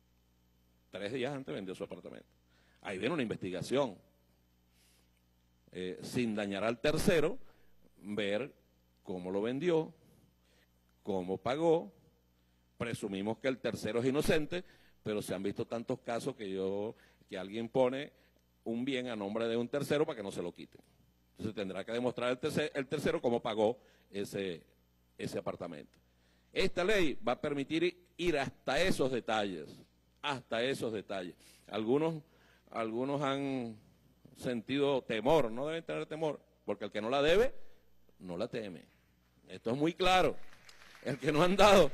3 días antes vendió su apartamento. Ahí viene una investigación. sin dañar al tercero, ver cómo lo vendió, cómo pagó. Presumimos que el tercero es inocente, pero se han visto tantos casos que alguien pone un bien a nombre de un tercero para que no se lo quiten. Entonces tendrá que demostrar el tercero cómo pagó ese apartamento. Esta ley va a permitir ir hasta esos detalles, hasta esos detalles. Algunos han sentido temor, no deben tener temor, porque el que no la debe, no la teme. Esto es muy claro. El que no ha andado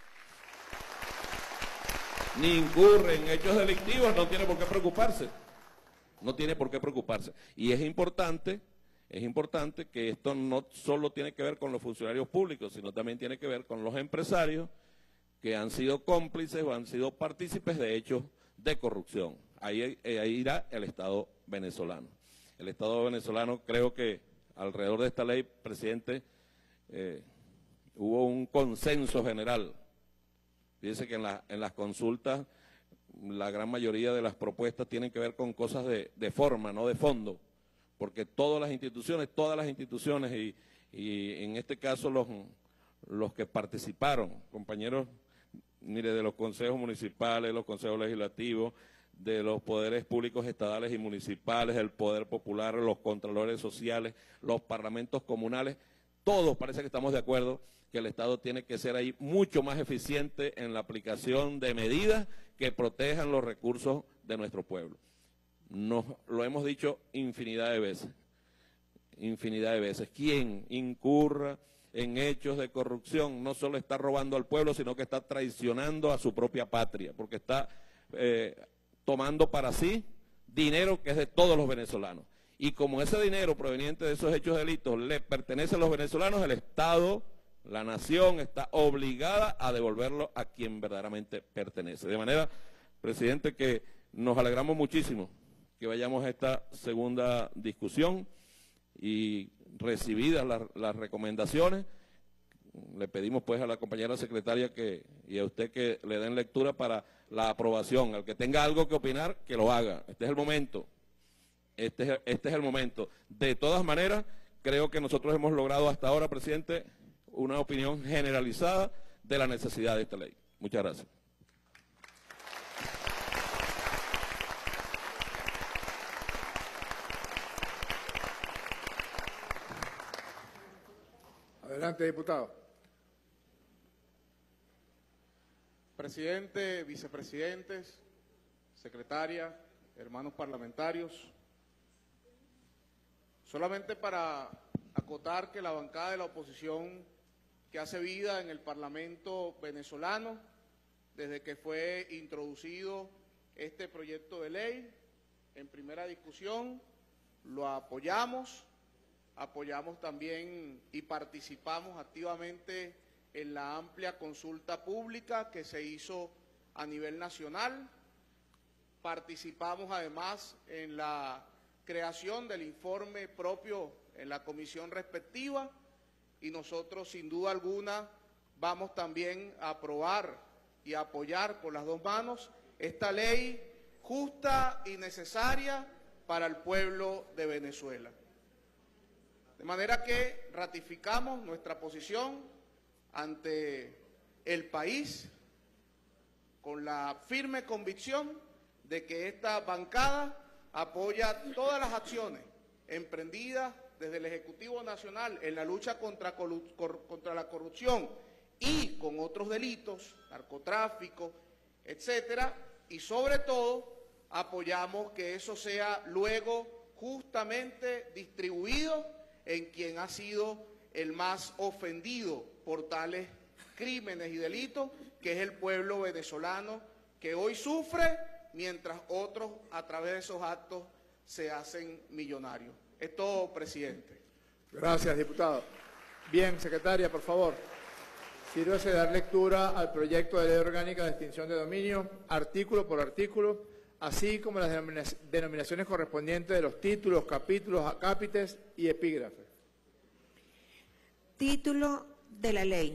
ni incurre en hechos delictivos no tiene por qué preocuparse. No tiene por qué preocuparse. Y es importante que esto no solo tiene que ver con los funcionarios públicos, sino también tiene que ver con los empresarios que han sido cómplices o han sido partícipes de hechos de corrupción. Ahí irá el Estado venezolano. El Estado venezolano, creo que alrededor de esta ley, presidente, hubo un consenso general. Fíjese que en las consultas la gran mayoría de las propuestas tienen que ver con cosas de forma, no de fondo, porque todas las instituciones y en este caso los que participaron, compañeros, mire, de los consejos municipales, los consejos legislativos, de los poderes públicos estatales y municipales, el poder popular, los contralores sociales, los parlamentos comunales, todos parece que estamos de acuerdo que el Estado tiene que ser ahí mucho más eficiente en la aplicación de medidas que protejan los recursos de nuestro pueblo. Lo hemos dicho infinidad de veces. Quien incurra en hechos de corrupción no solo está robando al pueblo, sino que está traicionando a su propia patria, porque está tomando para sí dinero que es de todos los venezolanos. Y como ese dinero proveniente de esos hechos de delitos le pertenece a los venezolanos, el Estado, la nación, está obligada a devolverlo a quien verdaderamente pertenece. De manera, presidente, que nos alegramos muchísimo que vayamos a esta segunda discusión y recibidas las recomendaciones, le pedimos pues a la compañera secretaria y a usted que le den lectura para la aprobación. Al que tenga algo que opinar, que lo haga. Este es el momento. Este es el momento. De todas maneras, creo que nosotros hemos logrado hasta ahora, presidente, una opinión generalizada de la necesidad de esta ley. Muchas gracias.
Adelante, diputado.
Presidente, vicepresidentes, secretaria, hermanos parlamentarios, solamente para acotar que la bancada de la oposición que hace vida en el Parlamento venezolano, desde que fue introducido este proyecto de ley en primera discusión, lo apoyamos también y participamos activamente en la amplia consulta pública que se hizo a nivel nacional. Participamos además en la creación del informe propio en la comisión respectiva y nosotros sin duda alguna vamos también a aprobar y a apoyar con las dos manos esta ley justa y necesaria para el pueblo de Venezuela. De manera que ratificamos nuestra posición ante el país con la firme convicción de que esta bancada apoya todas las acciones emprendidas desde el Ejecutivo Nacional en la lucha contra la corrupción y con otros delitos, narcotráfico, etcétera, y sobre todo apoyamos que eso sea luego justamente distribuido en quien ha sido el más ofendido por tales crímenes y delitos, que es el pueblo venezolano, que hoy sufre mientras otros a través de esos actos se hacen millonarios. Es todo, presidente.
Gracias, diputado. Bien, secretaria, por favor. Sírvase de dar lectura al proyecto de ley orgánica de extinción de dominio, artículo por artículo, así como las denominaciones correspondientes de los títulos, capítulos, acápites y epígrafes.
Título de la ley.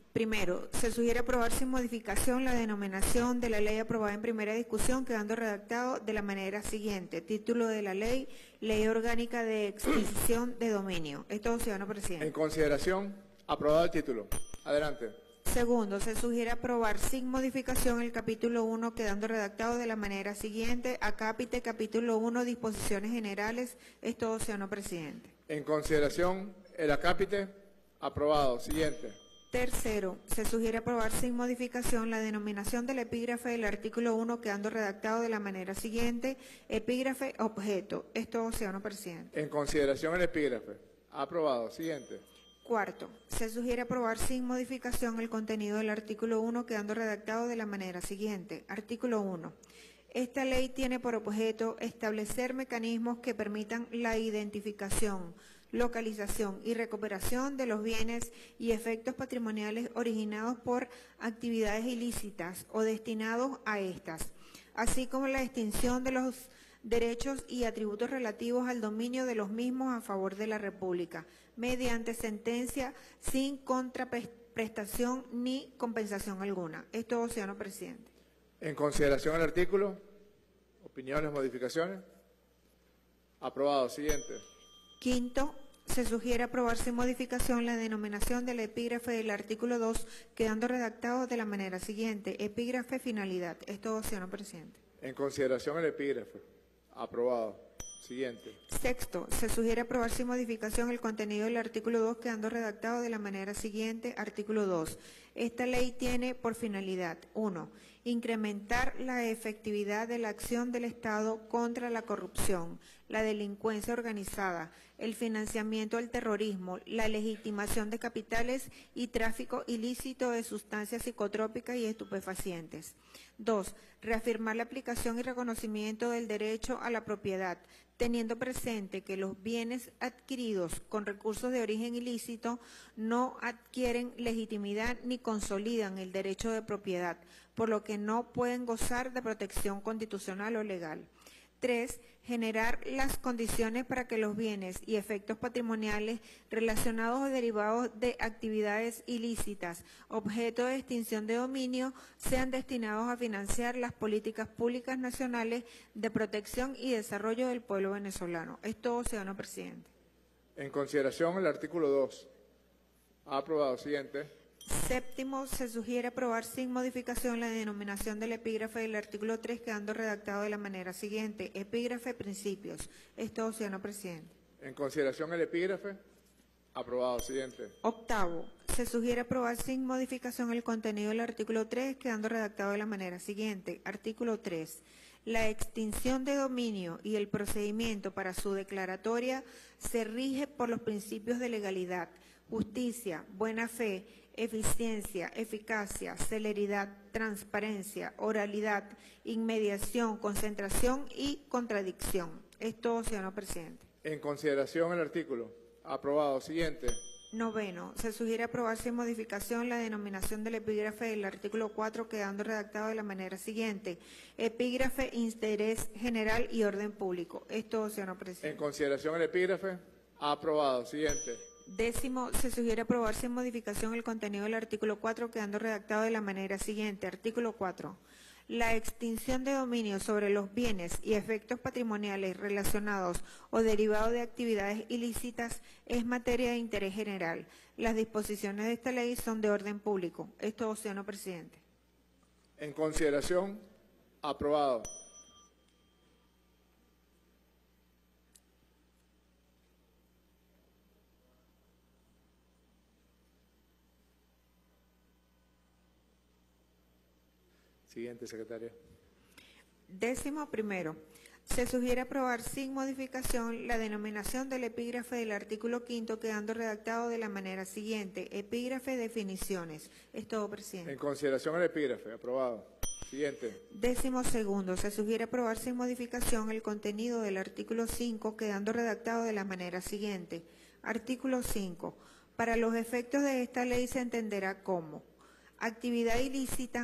Primero, se sugiere aprobar sin modificación la denominación de la ley aprobada en primera discusión, quedando redactado de la manera siguiente. Título de la ley, Ley Orgánica de Extinción de Dominio. Es todo, ciudadano presidente.
En consideración, aprobado el título. Adelante.
Segundo, se sugiere aprobar sin modificación el capítulo 1, quedando redactado de la manera siguiente. Acápite, capítulo 1, disposiciones generales. Es todo, ciudadano presidente.
En consideración, el acápite. Aprobado. Siguiente.
Tercero, se sugiere aprobar sin modificación la denominación del epígrafe del artículo 1, quedando redactado de la manera siguiente. Epígrafe objeto. Es todo, ciudadano presidente.
En consideración, el epígrafe. Aprobado. Siguiente.
Cuarto, se sugiere aprobar sin modificación el contenido del artículo 1, quedando redactado de la manera siguiente. Artículo 1. Esta ley tiene por objeto establecer mecanismos que permitan la identificación, localización y recuperación de los bienes y efectos patrimoniales originados por actividades ilícitas o destinados a estas, así como la extinción de los derechos y atributos relativos al dominio de los mismos a favor de la República, mediante sentencia sin contraprestación ni compensación alguna. Es todo, ciudadano presidente.
En consideración el artículo. Opiniones, modificaciones. Aprobado. Siguiente.
Quinto, se sugiere aprobar sin modificación la denominación del epígrafe del artículo 2, quedando redactado de la manera siguiente. Epígrafe finalidad. Es todo, ciudadano presidente.
En consideración el epígrafe. Aprobado. Siguiente.
Sexto, se sugiere aprobar sin modificación el contenido del artículo 2, quedando redactado de la manera siguiente. Artículo 2. Esta ley tiene por finalidad: 1. Incrementar la efectividad de la acción del Estado contra la corrupción, la delincuencia organizada, el financiamiento del terrorismo, la legitimación de capitales y tráfico ilícito de sustancias psicotrópicas y estupefacientes. 2. Reafirmar la aplicación y reconocimiento del derecho a la propiedad, teniendo presente que los bienes adquiridos con recursos de origen ilícito no adquieren legitimidad ni consolidan el derecho de propiedad, por lo que no pueden gozar de protección constitucional o legal. 3. Generar las condiciones para que los bienes y efectos patrimoniales relacionados o derivados de actividades ilícitas, objeto de extinción de dominio, sean destinados a financiar las políticas públicas nacionales de protección y desarrollo del pueblo venezolano. Es todo, ciudadano presidente.
En consideración el artículo 2. Aprobado. Siguiente.
Séptimo, se sugiere aprobar sin modificación la denominación del epígrafe del artículo 3, quedando redactado de la manera siguiente. Epígrafe principios. Es todo, ciudadano presidente.
En consideración el epígrafe. Aprobado. Siguiente.
Octavo, se sugiere aprobar sin modificación el contenido del artículo 3, quedando redactado de la manera siguiente. Artículo 3. La extinción de dominio y el procedimiento para su declaratoria se rige por los principios de legalidad, justicia, buena fe, eficiencia, eficacia, celeridad, transparencia, oralidad, inmediación, concentración y contradicción. Es todo, ciudadano presidente.
En consideración el artículo. Aprobado. Siguiente.
Noveno, se sugiere aprobar sin modificación la denominación del epígrafe del artículo 4, quedando redactado de la manera siguiente. Epígrafe, interés general y orden público. Es todo, ciudadano presidente.
En consideración el epígrafe. Aprobado. Siguiente.
Décimo, se sugiere aprobar sin modificación el contenido del artículo 4, quedando redactado de la manera siguiente. Artículo 4. La extinción de dominio sobre los bienes y efectos patrimoniales relacionados o derivados de actividades ilícitas es materia de interés general. Las disposiciones de esta ley son de orden público. Es todo, ciudadano presidente.
En consideración. Aprobado. Siguiente, secretaria.
Décimo primero, se sugiere aprobar sin modificación la denominación del epígrafe del artículo 5, quedando redactado de la manera siguiente. Epígrafe definiciones. Es todo, presidente.
En consideración el epígrafe. Aprobado. Siguiente.
Décimo segundo, se sugiere aprobar sin modificación el contenido del artículo 5, quedando redactado de la manera siguiente. Artículo 5. Para los efectos de esta ley se entenderá como actividad ilícita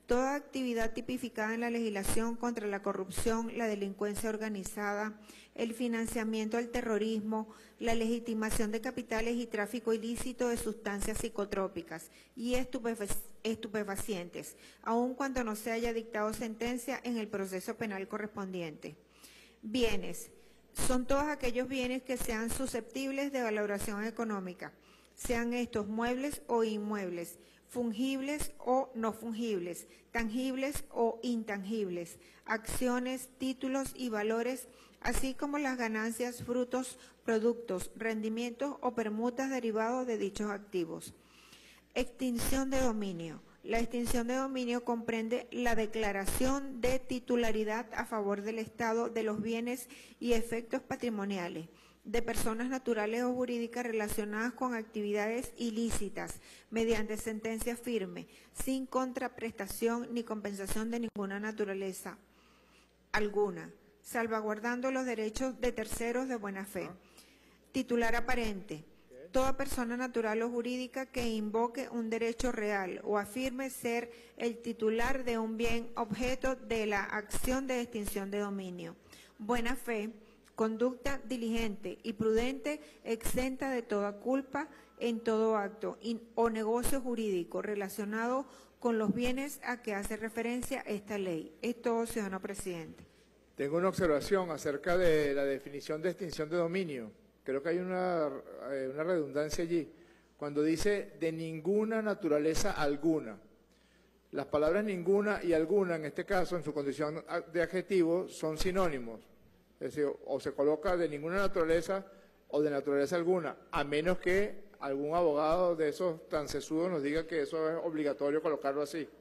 toda actividad tipificada en la legislación contra la corrupción, la delincuencia organizada, el financiamiento del terrorismo, la legitimación de capitales y tráfico ilícito de sustancias psicotrópicas y estupefacientes, aun cuando no se haya dictado sentencia en el proceso penal correspondiente. Bienes. Son todos aquellos bienes que sean susceptibles de valoración económica, sean estos muebles o inmuebles, fungibles o no fungibles, tangibles o intangibles, acciones, títulos y valores, así como las ganancias, frutos, productos, rendimientos o permutas derivados de dichos activos. Extinción de dominio. La extinción de dominio comprende la declaración de titularidad a favor del Estado de los bienes y efectos patrimoniales de personas naturales o jurídicas relacionadas con actividades ilícitas mediante sentencia firme, sin contraprestación ni compensación de ninguna naturaleza alguna, salvaguardando los derechos de terceros de buena fe. Titular aparente. Toda persona natural o jurídica que invoque un derecho real o afirme ser el titular de un bien objeto de la acción de extinción de dominio. Buena fe, conducta diligente y prudente, exenta de toda culpa en todo acto o negocio jurídico relacionado con los bienes a que hace referencia esta ley. Es todo, ciudadano presidente.
Tengo una observación acerca de la definición de extinción de dominio. Creo que hay una redundancia allí. Cuando dice de ninguna naturaleza alguna. Las palabras ninguna y alguna, en este caso, en su condición de adjetivo, son sinónimos. Es decir, o se coloca de ninguna naturaleza o de naturaleza alguna, a menos que algún abogado de esos tan sesudos nos diga que eso es obligatorio colocarlo así.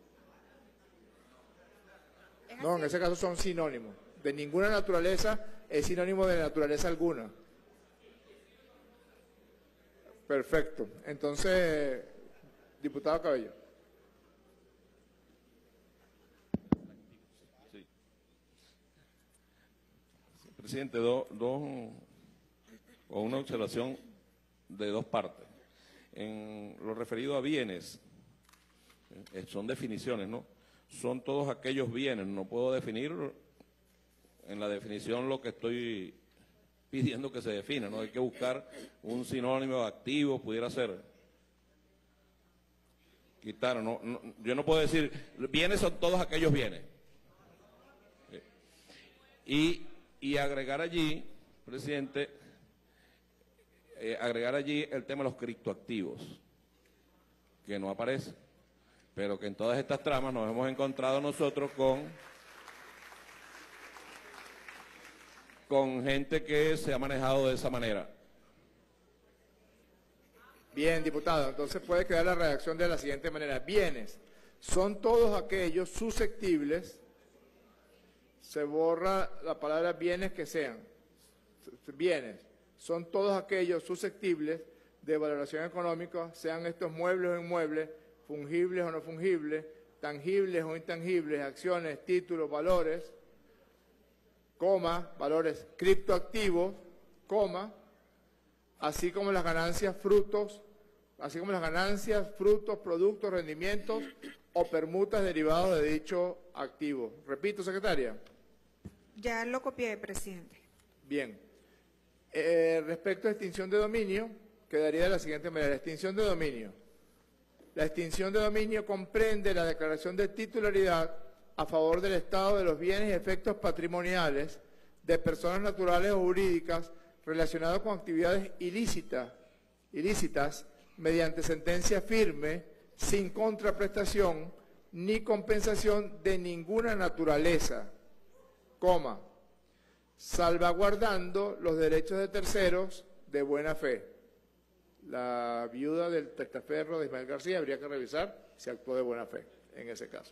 No, en ese caso son sinónimos. De ninguna naturaleza es sinónimo de naturaleza alguna. Perfecto. Entonces, diputado Cabello.
Sí. Presidente, una observación de dos partes. En lo referido a bienes, son definiciones, ¿no? Son todos aquellos bienes. No puedo definir en la definición lo que estoy pidiendo que se defina, ¿no? Hay que buscar un sinónimo activo, pudiera ser. Quitar, yo no puedo decir, bienes son todos aquellos bienes. Y agregar allí, presidente, agregar allí el tema de los criptoactivos, que no aparece, pero que en todas estas tramas nos hemos encontrado nosotros con gente que se ha manejado de esa manera.
Bien, diputado, entonces puede quedar la redacción de la siguiente manera. Bienes son todos aquellos susceptibles, se borra la palabra bienes que sean. Bienes son todos aquellos susceptibles de valoración económica, sean estos muebles o inmuebles, fungibles o no fungibles, tangibles o intangibles, acciones, títulos, valores, coma, valores criptoactivos, coma, así como las ganancias, frutos, productos, rendimientos o permutas derivados de dicho activo. Repito, secretaria.
Ya lo copié, presidente.
Bien. Respecto a extinción de dominio, quedaría de la siguiente manera. Extinción de dominio. La extinción de dominio comprende la declaración de titularidad a favor del Estado de los bienes y efectos patrimoniales de personas naturales o jurídicas relacionados con actividades ilícitas mediante sentencia firme, sin contraprestación ni compensación de ninguna naturaleza, coma, salvaguardando los derechos de terceros de buena fe. La viuda del testaferro de Ismael García habría que revisar si actuó de buena fe en ese caso.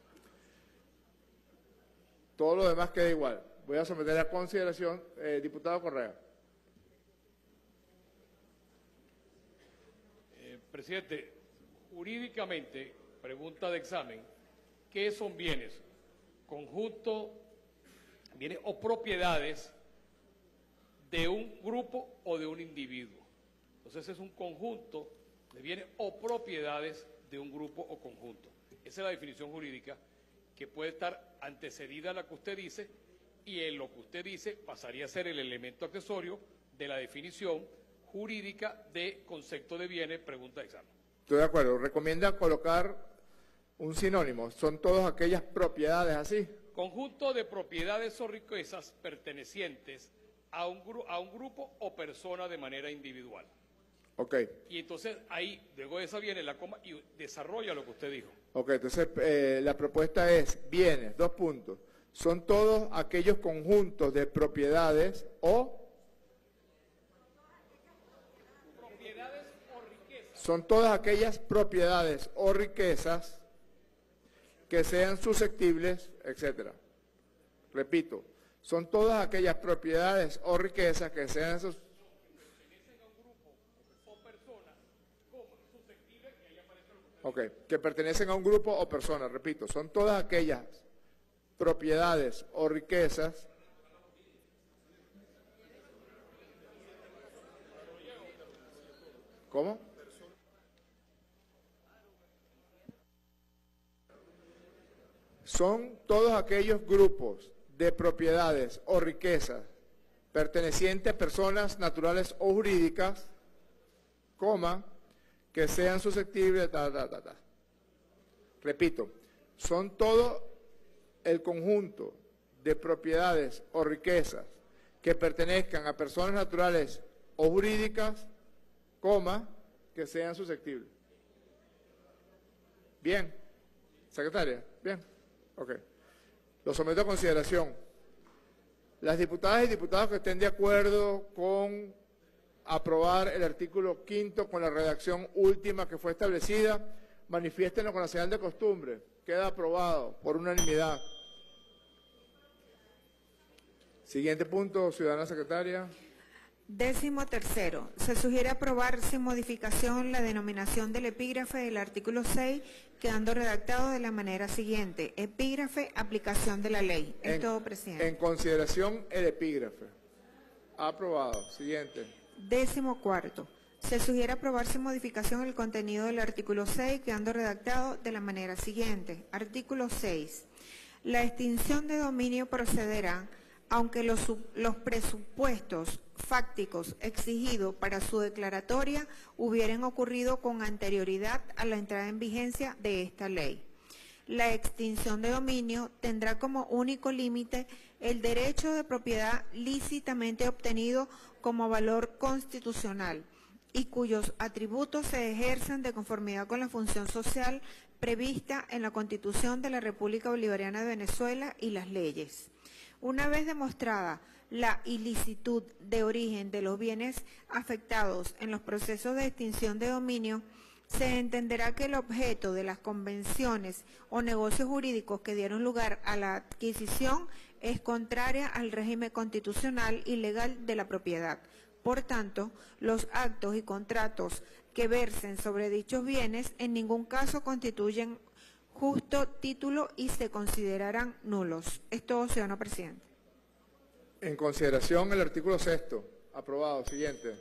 Todo lo demás queda igual. Voy a someter a consideración, diputado Correa.
Presidente, jurídicamente, pregunta de examen, ¿qué son bienes? Conjunto, bienes o propiedades de un grupo o de un individuo. Entonces es un conjunto de bienes o propiedades de un grupo o conjunto. Esa es la definición jurídica que puede estar antecedida a la que usted dice, y en lo que usted dice pasaría a ser el elemento accesorio de la definición jurídica de concepto de bienes, pregunta de examen.
Estoy de acuerdo. ¿Recomienda colocar un sinónimo? ¿Son todas aquellas propiedades así?
Conjunto de propiedades o riquezas pertenecientes a un grupo o persona de manera individual.
Ok.
Y entonces ahí, luego de esa viene la coma y desarrolla lo que usted dijo.
Ok, entonces la propuesta es bienes, 2 puntos. Son todos aquellos conjuntos de propiedades o... Son todas aquellas propiedades o riquezas que sean susceptibles, etcétera. Repito, son todas aquellas propiedades o riquezas que sean susceptibles. Ok, que pertenecen a un grupo o persona, repito, son todas aquellas propiedades o riquezas ¿cómo? Son todos aquellos grupos de propiedades o riquezas pertenecientes a personas naturales o jurídicas, coma, que sean susceptibles, Repito, son todo el conjunto de propiedades o riquezas que pertenezcan a personas naturales o jurídicas, coma, que sean susceptibles. Bien, secretaria, bien, ok. Lo someto a consideración. Las diputadas y diputados que estén de acuerdo con aprobar el artículo 5º con la redacción última que fue establecida, manifiéstenlo con la señal de costumbre. Queda aprobado por unanimidad. Siguiente punto, ciudadana secretaria.
13º. Se sugiere aprobar sin modificación la denominación del epígrafe del artículo 6, quedando redactado de la manera siguiente. Epígrafe, aplicación de la ley. Es todo, presidente.
En consideración el epígrafe. Aprobado. Siguiente.
14º. Se sugiere aprobar sin modificación el contenido del artículo 6, quedando redactado de la manera siguiente. Artículo 6. La extinción de dominio procederá aunque los presupuestos fácticos exigidos para su declaratoria hubieran ocurrido con anterioridad a la entrada en vigencia de esta ley. La extinción de dominio tendrá como único límite el derecho de propiedad lícitamente obtenido como valor constitucional y cuyos atributos se ejerzan de conformidad con la función social prevista en la Constitución de la República Bolivariana de Venezuela y las leyes. Una vez demostrada la ilicitud de origen de los bienes afectados en los procesos de extinción de dominio, se entenderá que el objeto de las convenciones o negocios jurídicos que dieron lugar a la adquisición es contraria al régimen constitucional y legal de la propiedad. Por tanto, los actos y contratos que versen sobre dichos bienes en ningún caso constituyen justo título y se considerarán nulos. Es todo, ciudadano presidente.
En consideración el artículo 6º. Aprobado. Siguiente.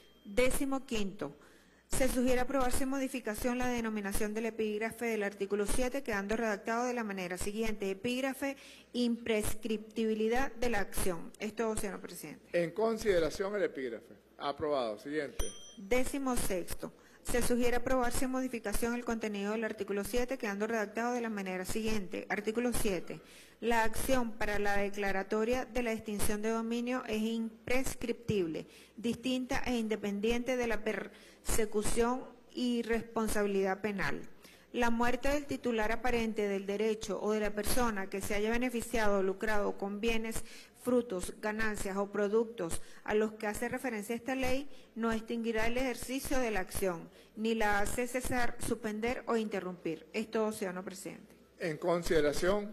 15º. Se sugiere aprobar sin modificación la denominación del epígrafe del artículo 7, quedando redactado de la manera siguiente. Epígrafe, imprescriptibilidad de la acción. Es todo, señor presidente.
En consideración el epígrafe. Aprobado. Siguiente.
16º. Se sugiere aprobar sin modificación el contenido del artículo 7, quedando redactado de la manera siguiente. Artículo 7. La acción para la declaratoria de la extinción de dominio es imprescriptible, distinta e independiente de la persecución y responsabilidad penal. La muerte del titular aparente del derecho o de la persona que se haya beneficiado o lucrado con bienes, frutos, ganancias o productos a los que hace referencia esta ley no extinguirá el ejercicio de la acción, ni la hace cesar, suspender o interrumpir. Es todo, ciudadano presidente.
En consideración.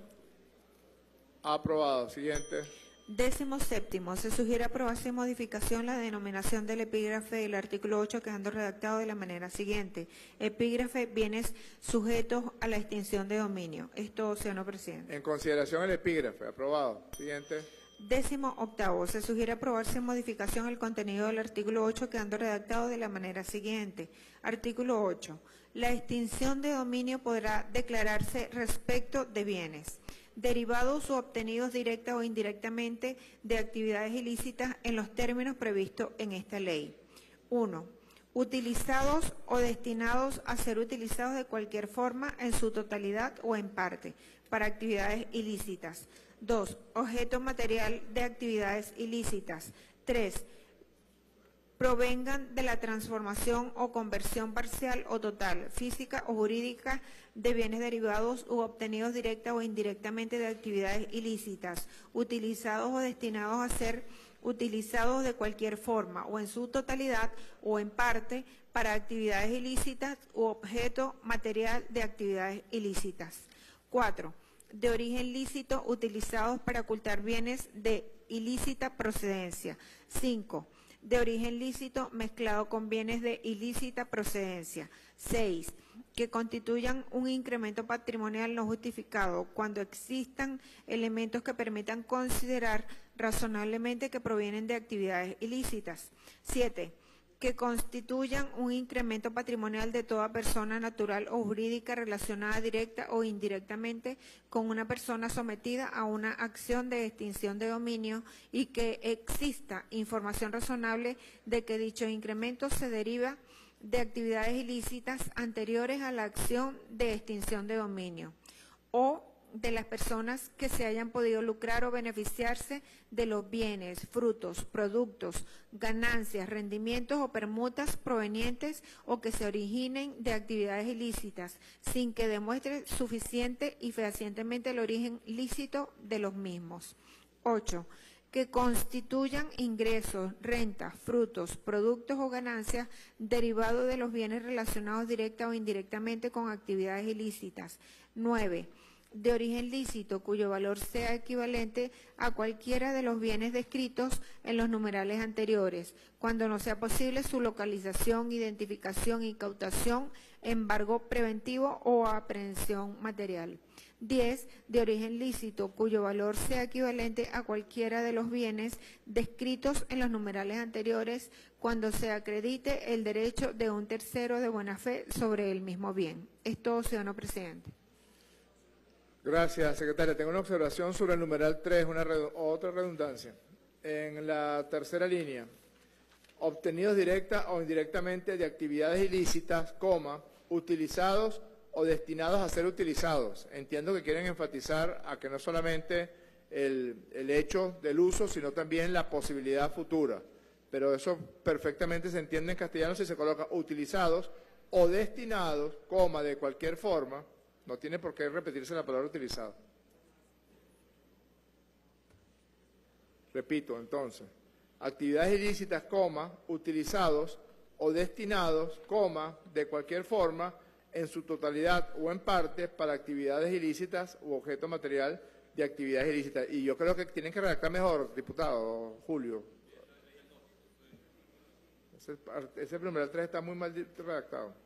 Aprobado. Siguiente.
17º. Se sugiere aprobar sin modificación la denominación del epígrafe del artículo 8, quedando redactado de la manera siguiente. Epígrafe, bienes sujetos a la extinción de dominio. Es todo, ciudadano presidente.
En consideración el epígrafe. Aprobado. Siguiente.
18º. Se sugiere aprobar sin modificación el contenido del artículo 8, quedando redactado de la manera siguiente. Artículo 8. La extinción de dominio podrá declararse respecto de bienes derivados o obtenidos directa o indirectamente de actividades ilícitas en los términos previstos en esta ley. 1. Utilizados o destinados a ser utilizados de cualquier forma en su totalidad o en parte para actividades ilícitas. 2. Objeto material de actividades ilícitas. 3. Provengan de la transformación o conversión parcial o total, física o jurídica, de bienes derivados u obtenidos directa o indirectamente de actividades ilícitas, utilizados o destinados a ser utilizados de cualquier forma o en su totalidad o en parte para actividades ilícitas u objeto material de actividades ilícitas. 4. De origen lícito utilizados para ocultar bienes de ilícita procedencia. 5. De origen lícito mezclado con bienes de ilícita procedencia. 6. Que constituyan un incremento patrimonial no justificado cuando existan elementos que permitan considerar razonablemente que provienen de actividades ilícitas. 7. Que constituyan un incremento patrimonial de toda persona natural o jurídica relacionada directa o indirectamente con una persona sometida a una acción de extinción de dominio y que exista información razonable de que dicho incremento se deriva de actividades ilícitas anteriores a la acción de extinción de dominio o de las personas que se hayan podido lucrar o beneficiarse de los bienes, frutos, productos, ganancias, rendimientos o permutas provenientes o que se originen de actividades ilícitas, sin que demuestre suficiente y fehacientemente el origen lícito de los mismos. 8. Que constituyan ingresos, rentas, frutos, productos o ganancias derivados de los bienes relacionados directa o indirectamente con actividades ilícitas. 9. De origen lícito cuyo valor sea equivalente a cualquiera de los bienes descritos en los numerales anteriores, cuando no sea posible su localización, identificación, incautación, embargo preventivo o aprehensión material. 10. De origen lícito cuyo valor sea equivalente a cualquiera de los bienes descritos en los numerales anteriores, cuando se acredite el derecho de un tercero de buena fe sobre el mismo bien. Es todo, ciudadano presidente.
Gracias, secretaria. Tengo una observación sobre el numeral 3, otra redundancia. En la tercera línea, obtenidos directa o indirectamente de actividades ilícitas, coma, utilizados o destinados a ser utilizados. Entiendo que quieren enfatizar a que no solamente el hecho del uso, sino también la posibilidad futura. Pero eso perfectamente se entiende en castellano si se coloca utilizados o destinados, coma, de cualquier forma. No tiene por qué repetirse la palabra utilizado. Repito, entonces, actividades ilícitas, coma, utilizados o destinados, coma, de cualquier forma, en su totalidad o en parte, para actividades ilícitas u objeto material de actividades ilícitas. Y yo creo que tienen que redactar mejor, diputado Julio. Ese numeral 3 está muy mal redactado.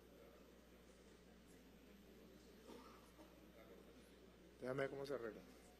Déjame ver cómo se arregla.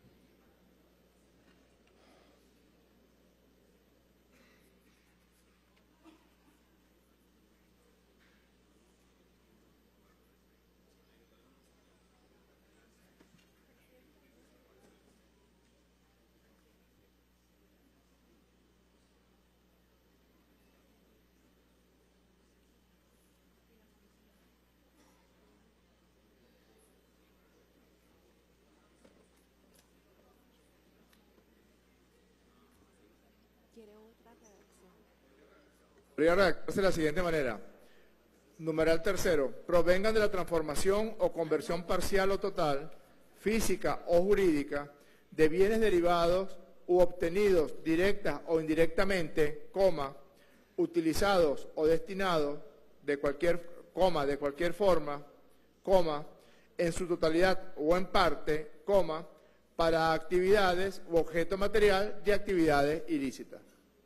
Podría redactarse de la siguiente manera. Numeral tercero, provengan de la transformación o conversión parcial o total, física o jurídica, de bienes derivados u obtenidos directa o indirectamente, coma, utilizados o destinados de cualquier forma, coma, en su totalidad o en parte, coma, para actividades u objeto material de actividades ilícitas.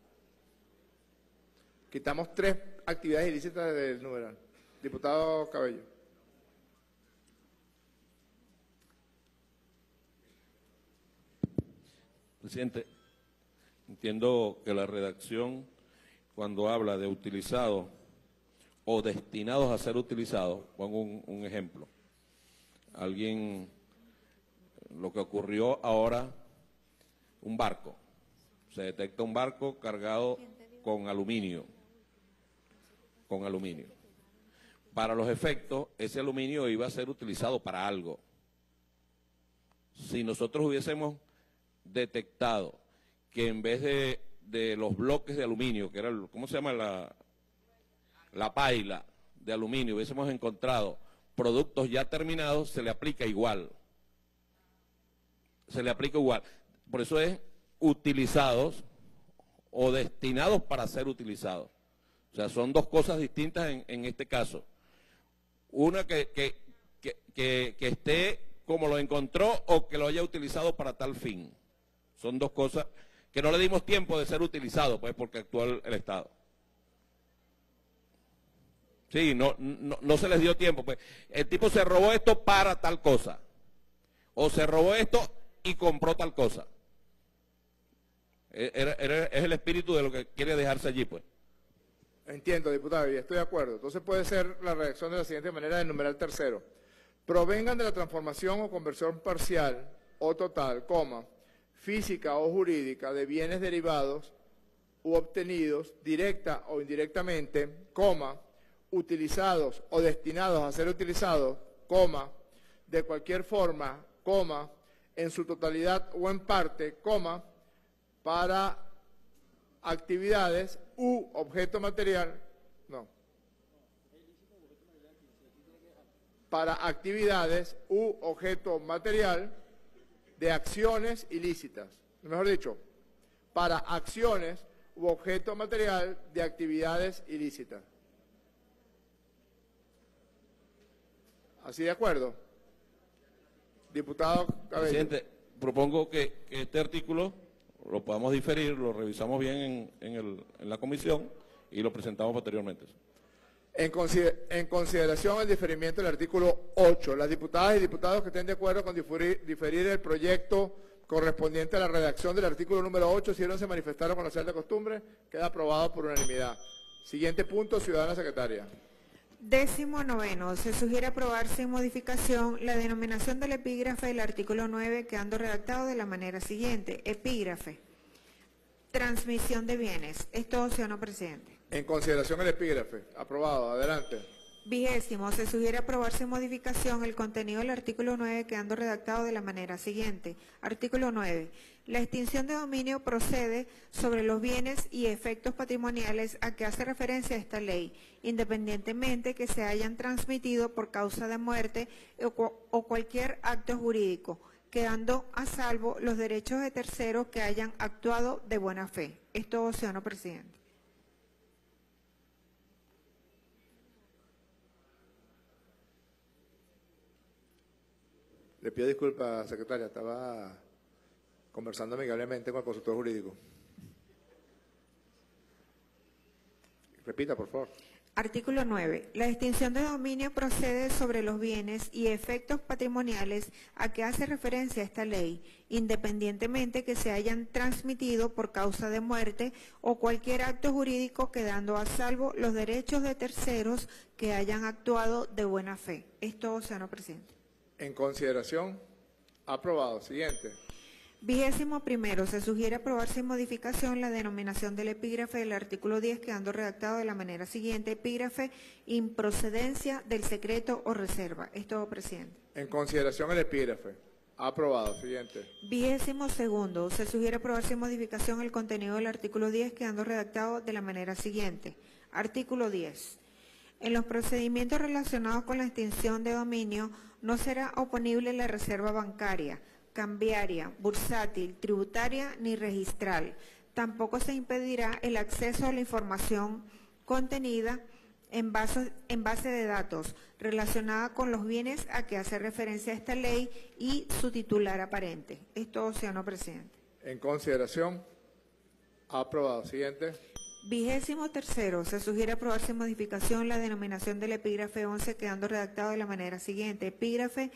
Quitamos 3 actividades ilícitas del numeral. Diputado Cabello.
Presidente, entiendo que la redacción, cuando habla de utilizado o destinados a ser utilizados. Pongo un ejemplo. Lo que ocurrió ahora, un barco. Se detecta un barco cargado con aluminio. Para los efectos, ese aluminio iba a ser utilizado para algo. Si nosotros hubiésemos detectado que en vez de los bloques de aluminio, que era, ¿cómo se llama? La paila de aluminio, hubiésemos encontrado productos ya terminados, se le aplica igual. Por eso es utilizados o destinados para ser utilizados. O sea, son dos cosas distintas en este caso. Una que esté como lo encontró o que lo haya utilizado para tal fin. Son dos cosas que no le dimos tiempo de ser utilizado, pues, porque actuó el Estado. Sí, no se les dio tiempo. Pues el tipo se robó esto para tal cosa. O se robó esto y compró tal cosa. Es el espíritu de lo que quiere dejarse allí, pues.
Entiendo, diputado, y estoy de acuerdo. Entonces puede ser la redacción de la siguiente manera del numeral tercero. Provengan de la transformación o conversión parcial o total, física o jurídica de bienes derivados u obtenidos directa o indirectamente, utilizados o destinados a ser utilizados, de cualquier forma, en su totalidad o en parte, para actividades u objeto material, para actividades u objeto material de acciones ilícitas. Mejor dicho, para acciones u objeto material de actividades ilícitas. ¿Así de acuerdo? Diputado Cabello.
Presidente, propongo que este artículo lo podamos diferir, lo revisamos bien en la comisión y lo presentamos posteriormente.
En consideración el diferimiento del artículo 8, las diputadas y diputados que estén de acuerdo con diferir el proyecto correspondiente a la redacción del artículo número 8, si no se manifestaron con la señal de costumbre, queda aprobado por unanimidad. Siguiente punto, ciudadana secretaria.
19º. Se sugiere aprobar sin modificación la denominación del epígrafe del artículo 9, quedando redactado de la manera siguiente. Epígrafe. Transmisión de bienes. ¿Es todo, señor presidente?
En consideración el epígrafe. Aprobado. Adelante.
20º. Se sugiere aprobar sin modificación el contenido del artículo 9, quedando redactado de la manera siguiente. Artículo 9. La extinción de dominio procede sobre los bienes y efectos patrimoniales a que hace referencia esta ley, independientemente que se hayan transmitido por causa de muerte o cualquier acto jurídico, quedando a salvo los derechos de terceros que hayan actuado de buena fe. Es todo, señor presidente.
Le pido disculpas, secretaria, estaba conversando amigablemente con el consultor jurídico. Repita, por favor.
Artículo 9. La extinción de dominio procede sobre los bienes y efectos patrimoniales a que hace referencia esta ley, independientemente que se hayan transmitido por causa de muerte o cualquier acto jurídico, quedando a salvo los derechos de terceros que hayan actuado de buena fe. Es todo, señor presidente.
En consideración, aprobado. Siguiente.
21º. Se sugiere aprobar sin modificación la denominación del epígrafe del artículo 10, quedando redactado de la manera siguiente. Epígrafe, improcedencia del secreto o reserva. Es todo, presidente.
En consideración el epígrafe. Aprobado. Siguiente.
22º. Se sugiere aprobar sin modificación el contenido del artículo 10, quedando redactado de la manera siguiente. Artículo 10. En los procedimientos relacionados con la extinción de dominio no será oponible la reserva bancaria, cambiaria, bursátil, tributaria ni registral. Tampoco se impedirá el acceso a la información contenida en base de datos relacionada con los bienes a que hace referencia esta ley y su titular aparente. Es todo, señor presidente.
En consideración, aprobado. Siguiente.
23º. Se sugiere aprobar sin modificación la denominación del epígrafe 11, quedando redactado de la manera siguiente. Epígrafe,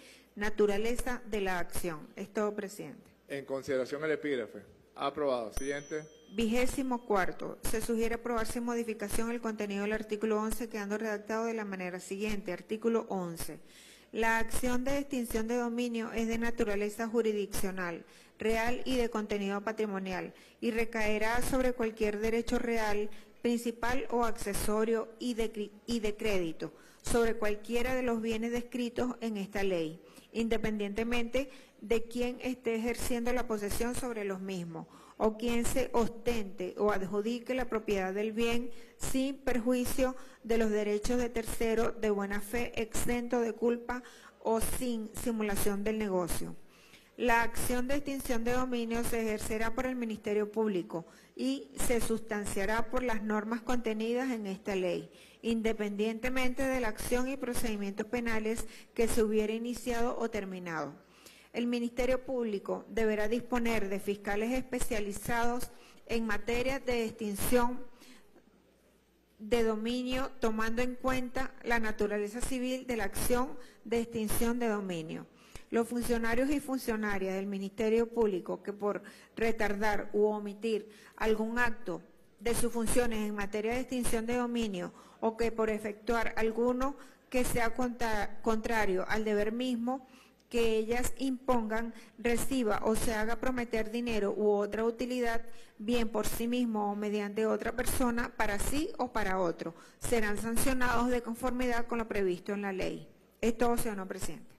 naturaleza de la acción. Es todo, presidente.
En consideración el epígrafe. Aprobado. Siguiente.
24. Se sugiere aprobar sin modificación el contenido del artículo 11, quedando redactado de la manera siguiente. Artículo 11. La acción de extinción de dominio es de naturaleza jurisdiccional, real y de contenido patrimonial, y recaerá sobre cualquier derecho real, principal o accesorio y de crédito, sobre cualquiera de los bienes descritos en esta ley, independientemente de quien esté ejerciendo la posesión sobre los mismos, o quien se ostente o adjudique la propiedad del bien sin perjuicio de los derechos de tercero de buena fe, exento de culpa o sin simulación del negocio. La acción de extinción de dominio se ejercerá por el Ministerio Público y se sustanciará por las normas contenidas en esta ley, independientemente de la acción y procedimientos penales que se hubiera iniciado o terminado. El Ministerio Público deberá disponer de fiscales especializados en materia de extinción de dominio, tomando en cuenta la naturaleza civil de la acción de extinción de dominio. Los funcionarios y funcionarias del Ministerio Público que por retardar u omitir algún acto de sus funciones en materia de extinción de dominio o que por efectuar alguno que sea contrario al deber mismo que ellas impongan, reciba o se haga prometer dinero u otra utilidad, bien por sí mismo o mediante otra persona, para sí o para otro, serán sancionados de conformidad con lo previsto en la ley. Es todo, señor presidente.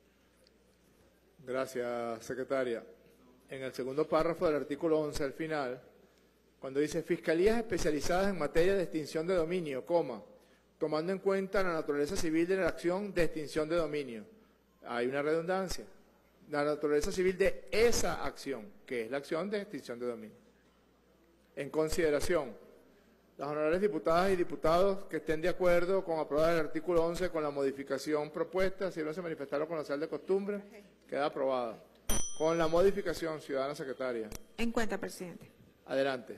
Gracias, secretaria. En el segundo párrafo del artículo 11, al final, cuando dice fiscalías especializadas en materia de extinción de dominio, coma, tomando en cuenta la naturaleza civil de la acción de extinción de dominio. Hay una redundancia. La naturaleza civil de esa acción, que es la acción de extinción de dominio. En consideración, las honorables diputadas y diputados que estén de acuerdo con aprobar el artículo 11 con la modificación propuesta, si no se manifestaron con la sal de costumbre, queda aprobada. Con la modificación, ciudadana secretaria.
En cuenta, presidente.
Adelante.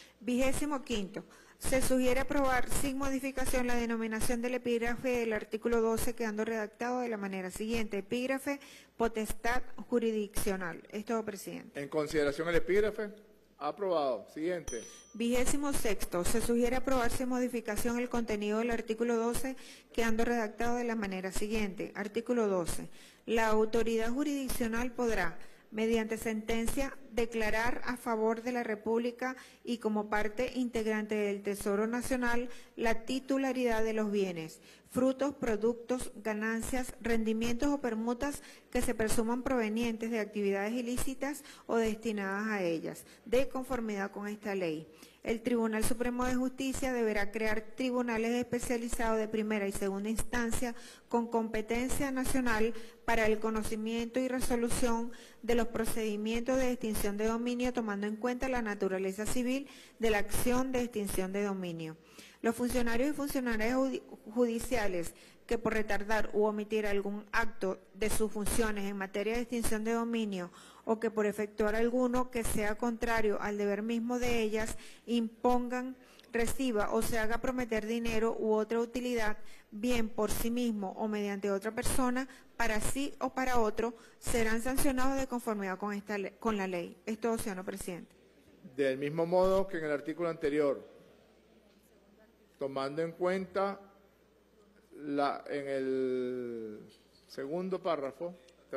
25. Se sugiere aprobar sin modificación la denominación del epígrafe del artículo 12, quedando redactado de la manera siguiente. Epígrafe, potestad jurisdiccional. Es todo, presidente.
En consideración el epígrafe, aprobado. Siguiente.
26. Se sugiere aprobar sin modificación el contenido del artículo 12, quedando redactado de la manera siguiente. Artículo 12. La autoridad jurisdiccional podrá, mediante sentencia, declarar a favor de la República y como parte integrante del Tesoro Nacional la titularidad de los bienes, frutos, productos, ganancias, rendimientos o permutas que se presuman provenientes de actividades ilícitas o destinadas a ellas, de conformidad con esta ley. El Tribunal Supremo de Justicia deberá crear tribunales especializados de primera y segunda instancia con competencia nacional para el conocimiento y resolución de los procedimientos de extinción de dominio, tomando en cuenta la naturaleza civil de la acción de extinción de dominio. Los funcionarios y funcionarias judiciales que por retardar u omitir algún acto de sus funciones en materia de extinción de dominio o que por efectuar alguno que sea contrario al deber mismo de ellas, impongan, reciba o se haga prometer dinero u otra utilidad, bien por sí mismo o mediante otra persona, para sí o para otro, serán sancionados de conformidad con la ley. Es todo, señor presidente.
Del mismo modo que en el artículo anterior, tomando en cuenta en el segundo párrafo,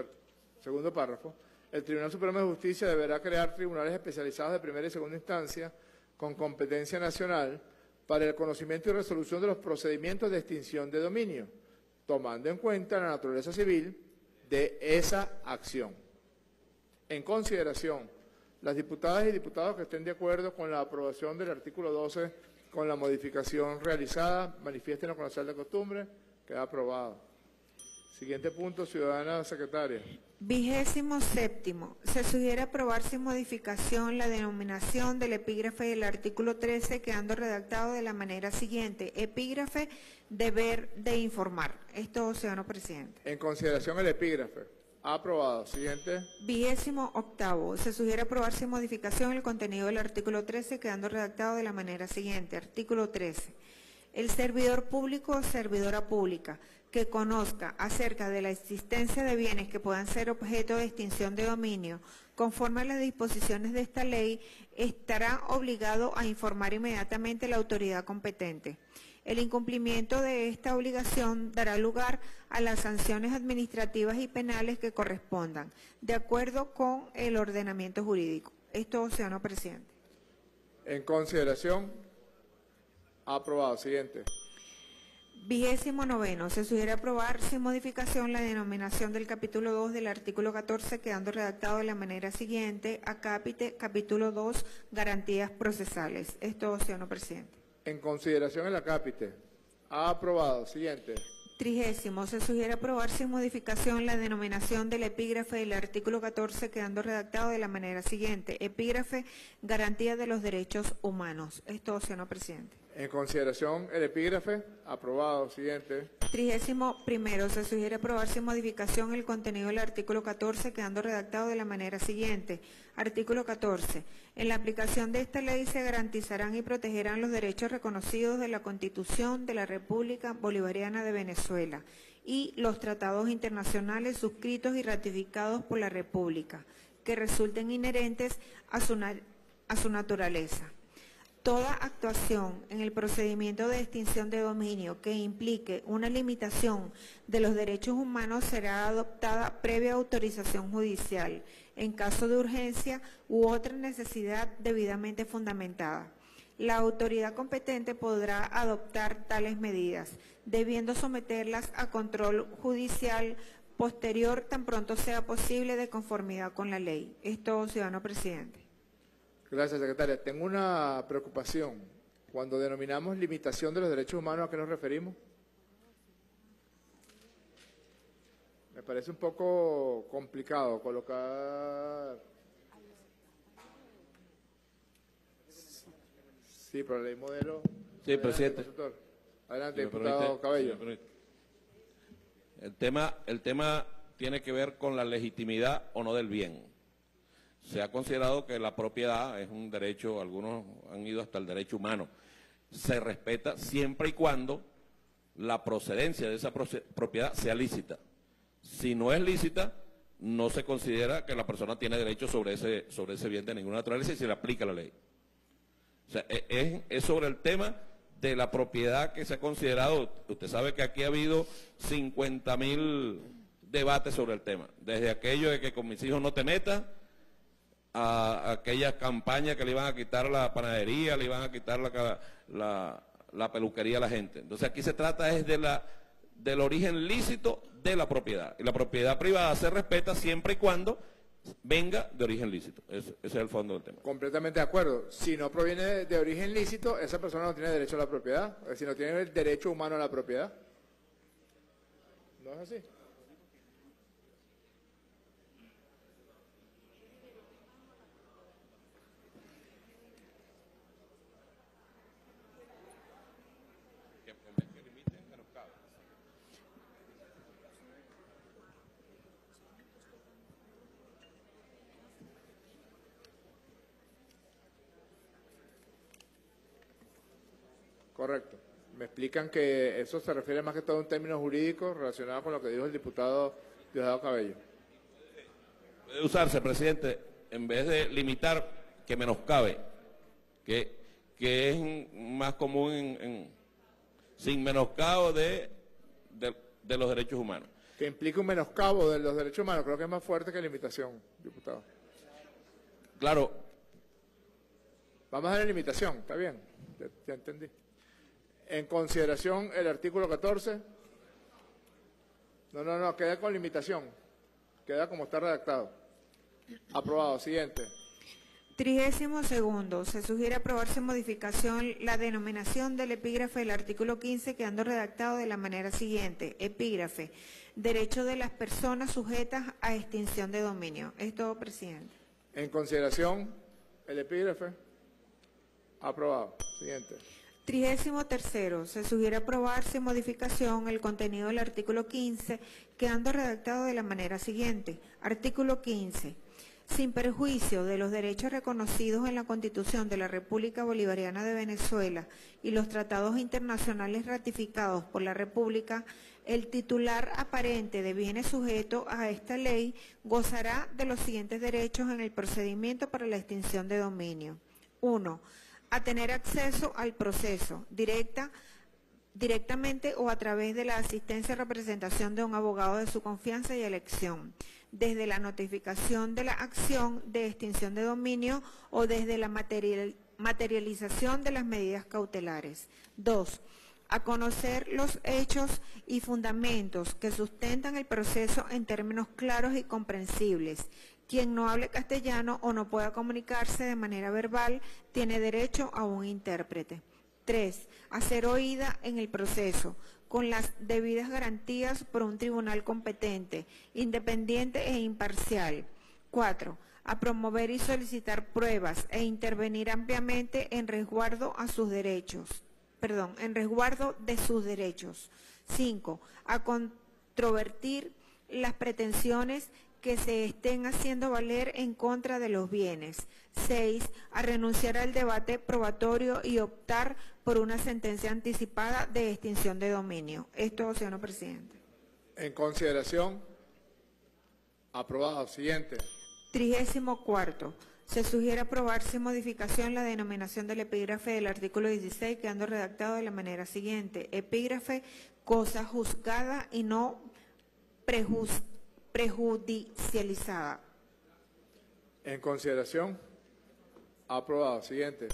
el Tribunal Supremo de Justicia deberá crear tribunales especializados de primera y segunda instancia con competencia nacional para el conocimiento y resolución de los procedimientos de extinción de dominio, tomando en cuenta la naturaleza civil de esa acción. En consideración, las diputadas y diputados que estén de acuerdo con la aprobación del artículo 12 con la modificación realizada, manifiéstenlo con la sal de costumbre, queda aprobado. Siguiente punto, ciudadana secretaria.
27. Se sugiere aprobar sin modificación la denominación del epígrafe del artículo 13, quedando redactado de la manera siguiente. Epígrafe, deber de informar. Es todo, señor presidente.
En consideración el epígrafe. Aprobado. Siguiente.
28. Se sugiere aprobar sin modificación el contenido del artículo 13, quedando redactado de la manera siguiente. Artículo 13. El servidor público o servidora pública que conozca acerca de la existencia de bienes que puedan ser objeto de extinción de dominio, conforme a las disposiciones de esta ley, estará obligado a informar inmediatamente a la autoridad competente. El incumplimiento de esta obligación dará lugar a las sanciones administrativas y penales que correspondan, de acuerdo con el ordenamiento jurídico. Es todo, señor presidente.
En consideración, aprobado. Siguiente.
29º. Se sugiere aprobar sin modificación la denominación del capítulo 2 del artículo 14, quedando redactado de la manera siguiente: acápite, capítulo 2, garantías procesales. Es todo, señor presidente.
En consideración el acápite. Aprobado. Siguiente.
30º. Se sugiere aprobar sin modificación la denominación del epígrafe del artículo 14, quedando redactado de la manera siguiente: epígrafe, garantía de los derechos humanos. Es todo, señor presidente.
En consideración el epígrafe. Aprobado. Siguiente.
31º. Se sugiere aprobar sin modificación el contenido del artículo 14, quedando redactado de la manera siguiente: artículo 14. En la aplicación de esta ley se garantizarán y protegerán los derechos reconocidos de la Constitución de la República Bolivariana de Venezuela y los tratados internacionales suscritos y ratificados por la República, que resulten inherentes a su naturaleza. Toda actuación en el procedimiento de extinción de dominio que implique una limitación de los derechos humanos será adoptada previa autorización judicial, en caso de urgencia u otra necesidad debidamente fundamentada. La autoridad competente podrá adoptar tales medidas, debiendo someterlas a control judicial posterior tan pronto sea posible de conformidad con la ley. Es todo, ciudadano presidente.
Gracias, secretaria. Tengo una preocupación. Cuando denominamos limitación de los derechos humanos, ¿a qué nos referimos? Me parece un poco complicado colocar... Sí, pero la ley modelo...
Sí, presidente.
Adelante,
Si me
diputado
permite,
Cabello.
si me permite. El tema tiene que ver con la legitimidad o no del bien. Se ha considerado que la propiedad es un derecho, algunos han ido hasta el derecho humano. Se respeta siempre y cuando la procedencia de esa propiedad sea lícita. Si no es lícita, no se considera que la persona tiene derecho sobre ese bien de ninguna naturaleza y se le aplica la ley. O sea, es sobre el tema de la propiedad que se ha considerado. Usted sabe que aquí ha habido 50.000 debates sobre el tema. Desde aquello de que con mis hijos no te metas, a aquellas campañas que le iban a quitar la panadería, le iban a quitar la peluquería a la gente. Entonces aquí se trata es del origen lícito de la propiedad. Y la propiedad privada se respeta siempre y cuando venga de origen lícito. Ese es el fondo del tema.
Completamente de acuerdo. Si no proviene de origen lícito, esa persona no tiene derecho a la propiedad. Es decir, no tiene el derecho humano a la propiedad. ¿No es así? Correcto. Me explican que eso se refiere más que todo a un término jurídico relacionado con lo que dijo el diputado Diosdado Cabello.
Puede usarse, presidente, en vez de limitar, que menoscabe, que es más común sin menoscabo de los derechos humanos.
Que implica un menoscabo de los derechos humanos, creo que es más fuerte que limitación, diputado.
Claro.
Vamos a la limitación, está bien, ya entendí. En consideración el artículo 14. No, queda con limitación. Queda como está redactado. Aprobado. Siguiente.
32º. Se sugiere aprobar sin modificación la denominación del epígrafe del artículo 15, quedando redactado de la manera siguiente: epígrafe, derecho de las personas sujetas a extinción de dominio. Es todo, presidente.
En consideración el epígrafe. Aprobado. Siguiente.
33º. Se sugiere aprobar sin modificación el contenido del artículo 15, quedando redactado de la manera siguiente: artículo 15. sin perjuicio de los derechos reconocidos en la Constitución de la República Bolivariana de Venezuela y los tratados internacionales ratificados por la República, el titular aparente de bienes sujetos a esta ley gozará de los siguientes derechos en el procedimiento para la extinción de dominio. 1. A tener acceso al proceso directamente o a través de la asistencia y representación de un abogado de su confianza y elección, desde la notificación de la acción de extinción de dominio o desde la materialización de las medidas cautelares. 2. A conocer los hechos y fundamentos que sustentan el proceso en términos claros y comprensibles. Quien no hable castellano o no pueda comunicarse de manera verbal tiene derecho a un intérprete. 3. A ser oída en el proceso, con las debidas garantías por un tribunal competente, independiente e imparcial. 4. A promover y solicitar pruebas e intervenir ampliamente en resguardo de sus derechos. 5. A controvertir las pretensiones que se estén haciendo valer en contra de los bienes. 6. A renunciar al debate probatorio y optar por una sentencia anticipada de extinción de dominio. Esto, señor presidente.
En consideración. Aprobado. Siguiente.
34. Se sugiere aprobar sin modificación la denominación del epígrafe del artículo 16, quedando redactado de la manera siguiente. Epígrafe, cosa juzgada y no prejudicializada.
En consideración. Aprobado. Siguiente.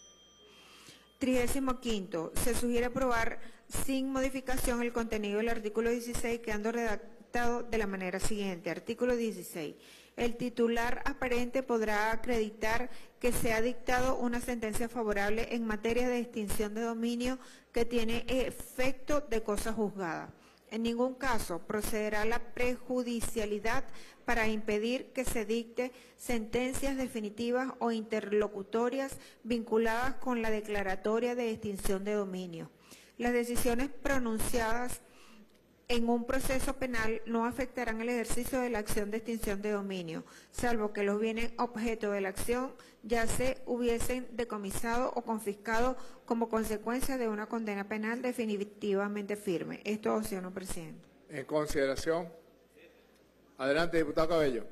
35. Se sugiere aprobar sin modificación el contenido del artículo 16, quedando redactado de la manera siguiente. Artículo 16. El titular aparente podrá acreditar que se ha dictado una sentencia favorable en materia de extinción de dominio que tiene efecto de cosa juzgada. En ningún caso procederá la prejudicialidad para impedir que se dicte sentencias definitivas o interlocutorias vinculadas con la declaratoria de extinción de dominio. Las decisiones pronunciadas en un proceso penal no afectarán el ejercicio de la acción de extinción de dominio, salvo que los bienes objeto de la acción ya se hubiesen decomisado o confiscado como consecuencia de una condena penal definitivamente firme. Esto, señor presidente.
En consideración. Adelante, diputado Cabello.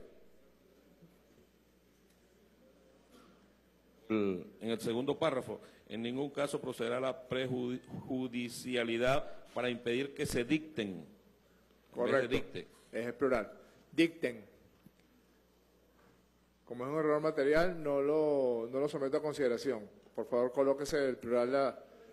En el segundo párrafo, en ningún caso procederá la prejudicialidad para impedir que se dicten.
Correcto. Es el plural. Dicten. Como es un error material, no lo someto a consideración. Por favor, colóquese el plural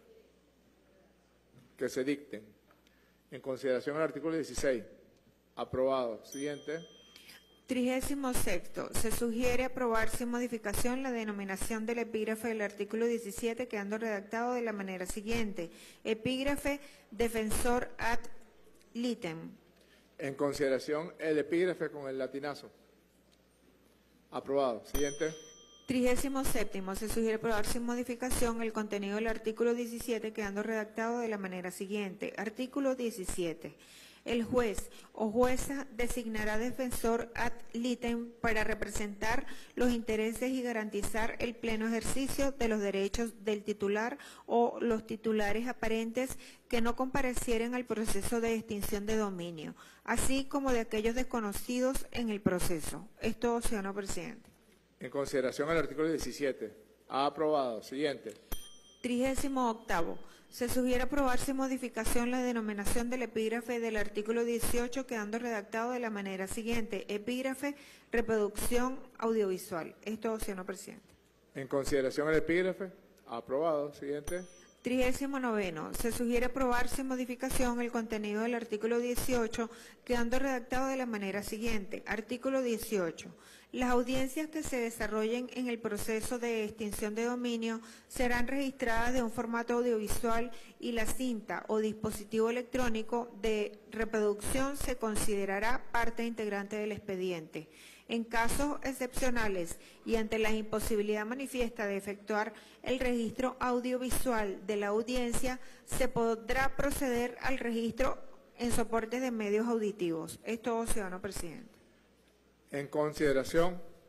que se dicten. En consideración al artículo 16. Aprobado. Siguiente.
36. Se sugiere aprobar sin modificación la denominación del epígrafe del artículo 17, quedando redactado de la manera siguiente. Epígrafe defensor ad litem.
En consideración el epígrafe con el latinazo. Aprobado. Siguiente.
37. Se sugiere aprobar sin modificación el contenido del artículo 17, quedando redactado de la manera siguiente. Artículo 17. El juez o jueza designará defensor ad litem para representar los intereses y garantizar el pleno ejercicio de los derechos del titular o los titulares aparentes que no comparecieren al proceso de extinción de dominio, así como de aquellos desconocidos en el proceso. Esto, señor presidente.
En consideración al artículo 17. Aprobado. Siguiente.
38. Se sugiere aprobar sin modificación la denominación del epígrafe del artículo 18, quedando redactado de la manera siguiente. Epígrafe, reproducción audiovisual. Esto, señor presidente.
En consideración al epígrafe. Aprobado. Siguiente.
39. Se sugiere aprobar sin modificación el contenido del artículo 18, quedando redactado de la manera siguiente. Artículo 18. Las audiencias que se desarrollen en el proceso de extinción de dominio serán registradas de un formato audiovisual y la cinta o dispositivo electrónico de reproducción se considerará parte integrante del expediente. En casos excepcionales y ante la imposibilidad manifiesta de efectuar el registro audiovisual de la audiencia, se podrá proceder al registro en soportes de medios auditivos. Esto, ciudadano presidente.
En consideración.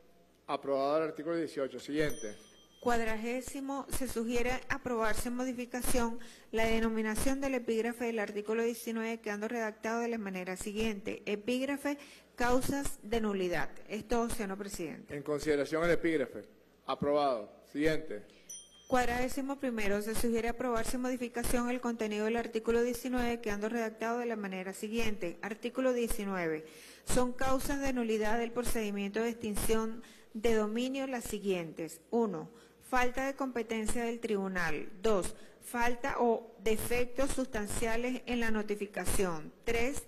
Aprobado el artículo 18. Siguiente.
40º, se sugiere aprobar sin modificación la denominación del epígrafe del artículo 19, quedando redactado de la manera siguiente. Epígrafe, causas de nulidad. Es todo, señor presidente.
En consideración el epígrafe. Aprobado. Siguiente.
41º, se sugiere aprobar sin modificación el contenido del artículo 19, quedando redactado de la manera siguiente. Artículo 19. Son causas de nulidad del procedimiento de extinción de dominio las siguientes. 1. Falta de competencia del tribunal. 2. Falta o defectos sustanciales en la notificación. 3.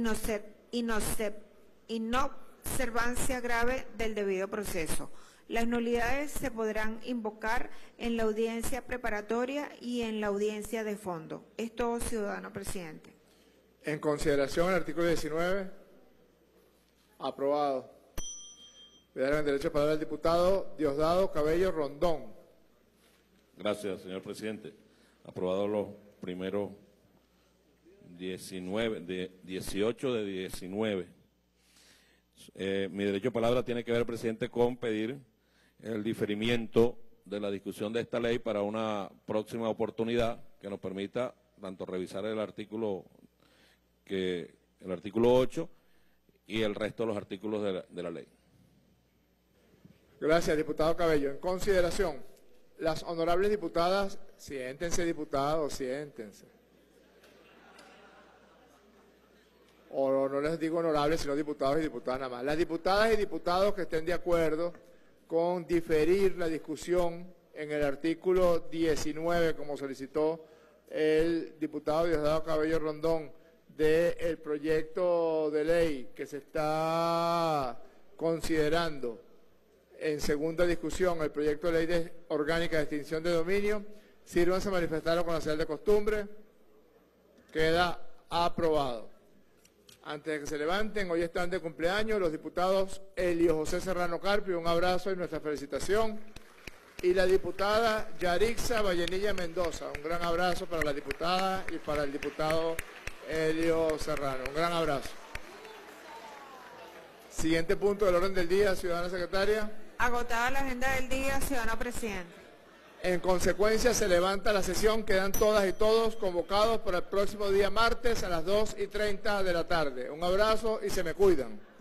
Inobservancia grave del debido proceso. Las nulidades se podrán invocar en la audiencia preparatoria y en la audiencia de fondo. Es todo, ciudadano presidente.
En consideración el artículo 19. Aprobado. Voy a dar el derecho de palabra al diputado Diosdado Cabello Rondón.
Gracias, señor presidente. Aprobado los primeros 18 de 19. Mi derecho de palabra tiene que ver, presidente, con pedir el diferimiento de la discusión de esta ley para una próxima oportunidad que nos permita tanto revisar el artículo 8 y el resto de los artículos de la ley.
Gracias, diputado Cabello. En consideración, las honorables diputadas, siéntense, diputados, siéntense. O no les digo honorables, sino diputados y diputadas nada más. Las diputadas y diputados que estén de acuerdo con diferir la discusión en el artículo 19, como solicitó el diputado Diosdado Cabello Rondón, del proyecto de ley que se está considerando en segunda discusión, el proyecto de ley orgánica de extinción de dominio, sírvanse a manifestarlo con la señal de costumbre. Queda aprobado. Antes de que se levanten, hoy están de cumpleaños los diputados Elio José Serrano Carpio, un abrazo y nuestra felicitación, y la diputada Yarixa Vallenilla Mendoza, un gran abrazo para la diputada y para el diputado Elio Serrano, un gran abrazo. Siguiente punto del orden del día, ciudadana secretaria.
Agotada la agenda del día, ciudadano presidente.
En consecuencia, se levanta la sesión. Quedan todas y todos convocados para el próximo día martes a las 2:30 de la tarde. Un abrazo y se me cuidan.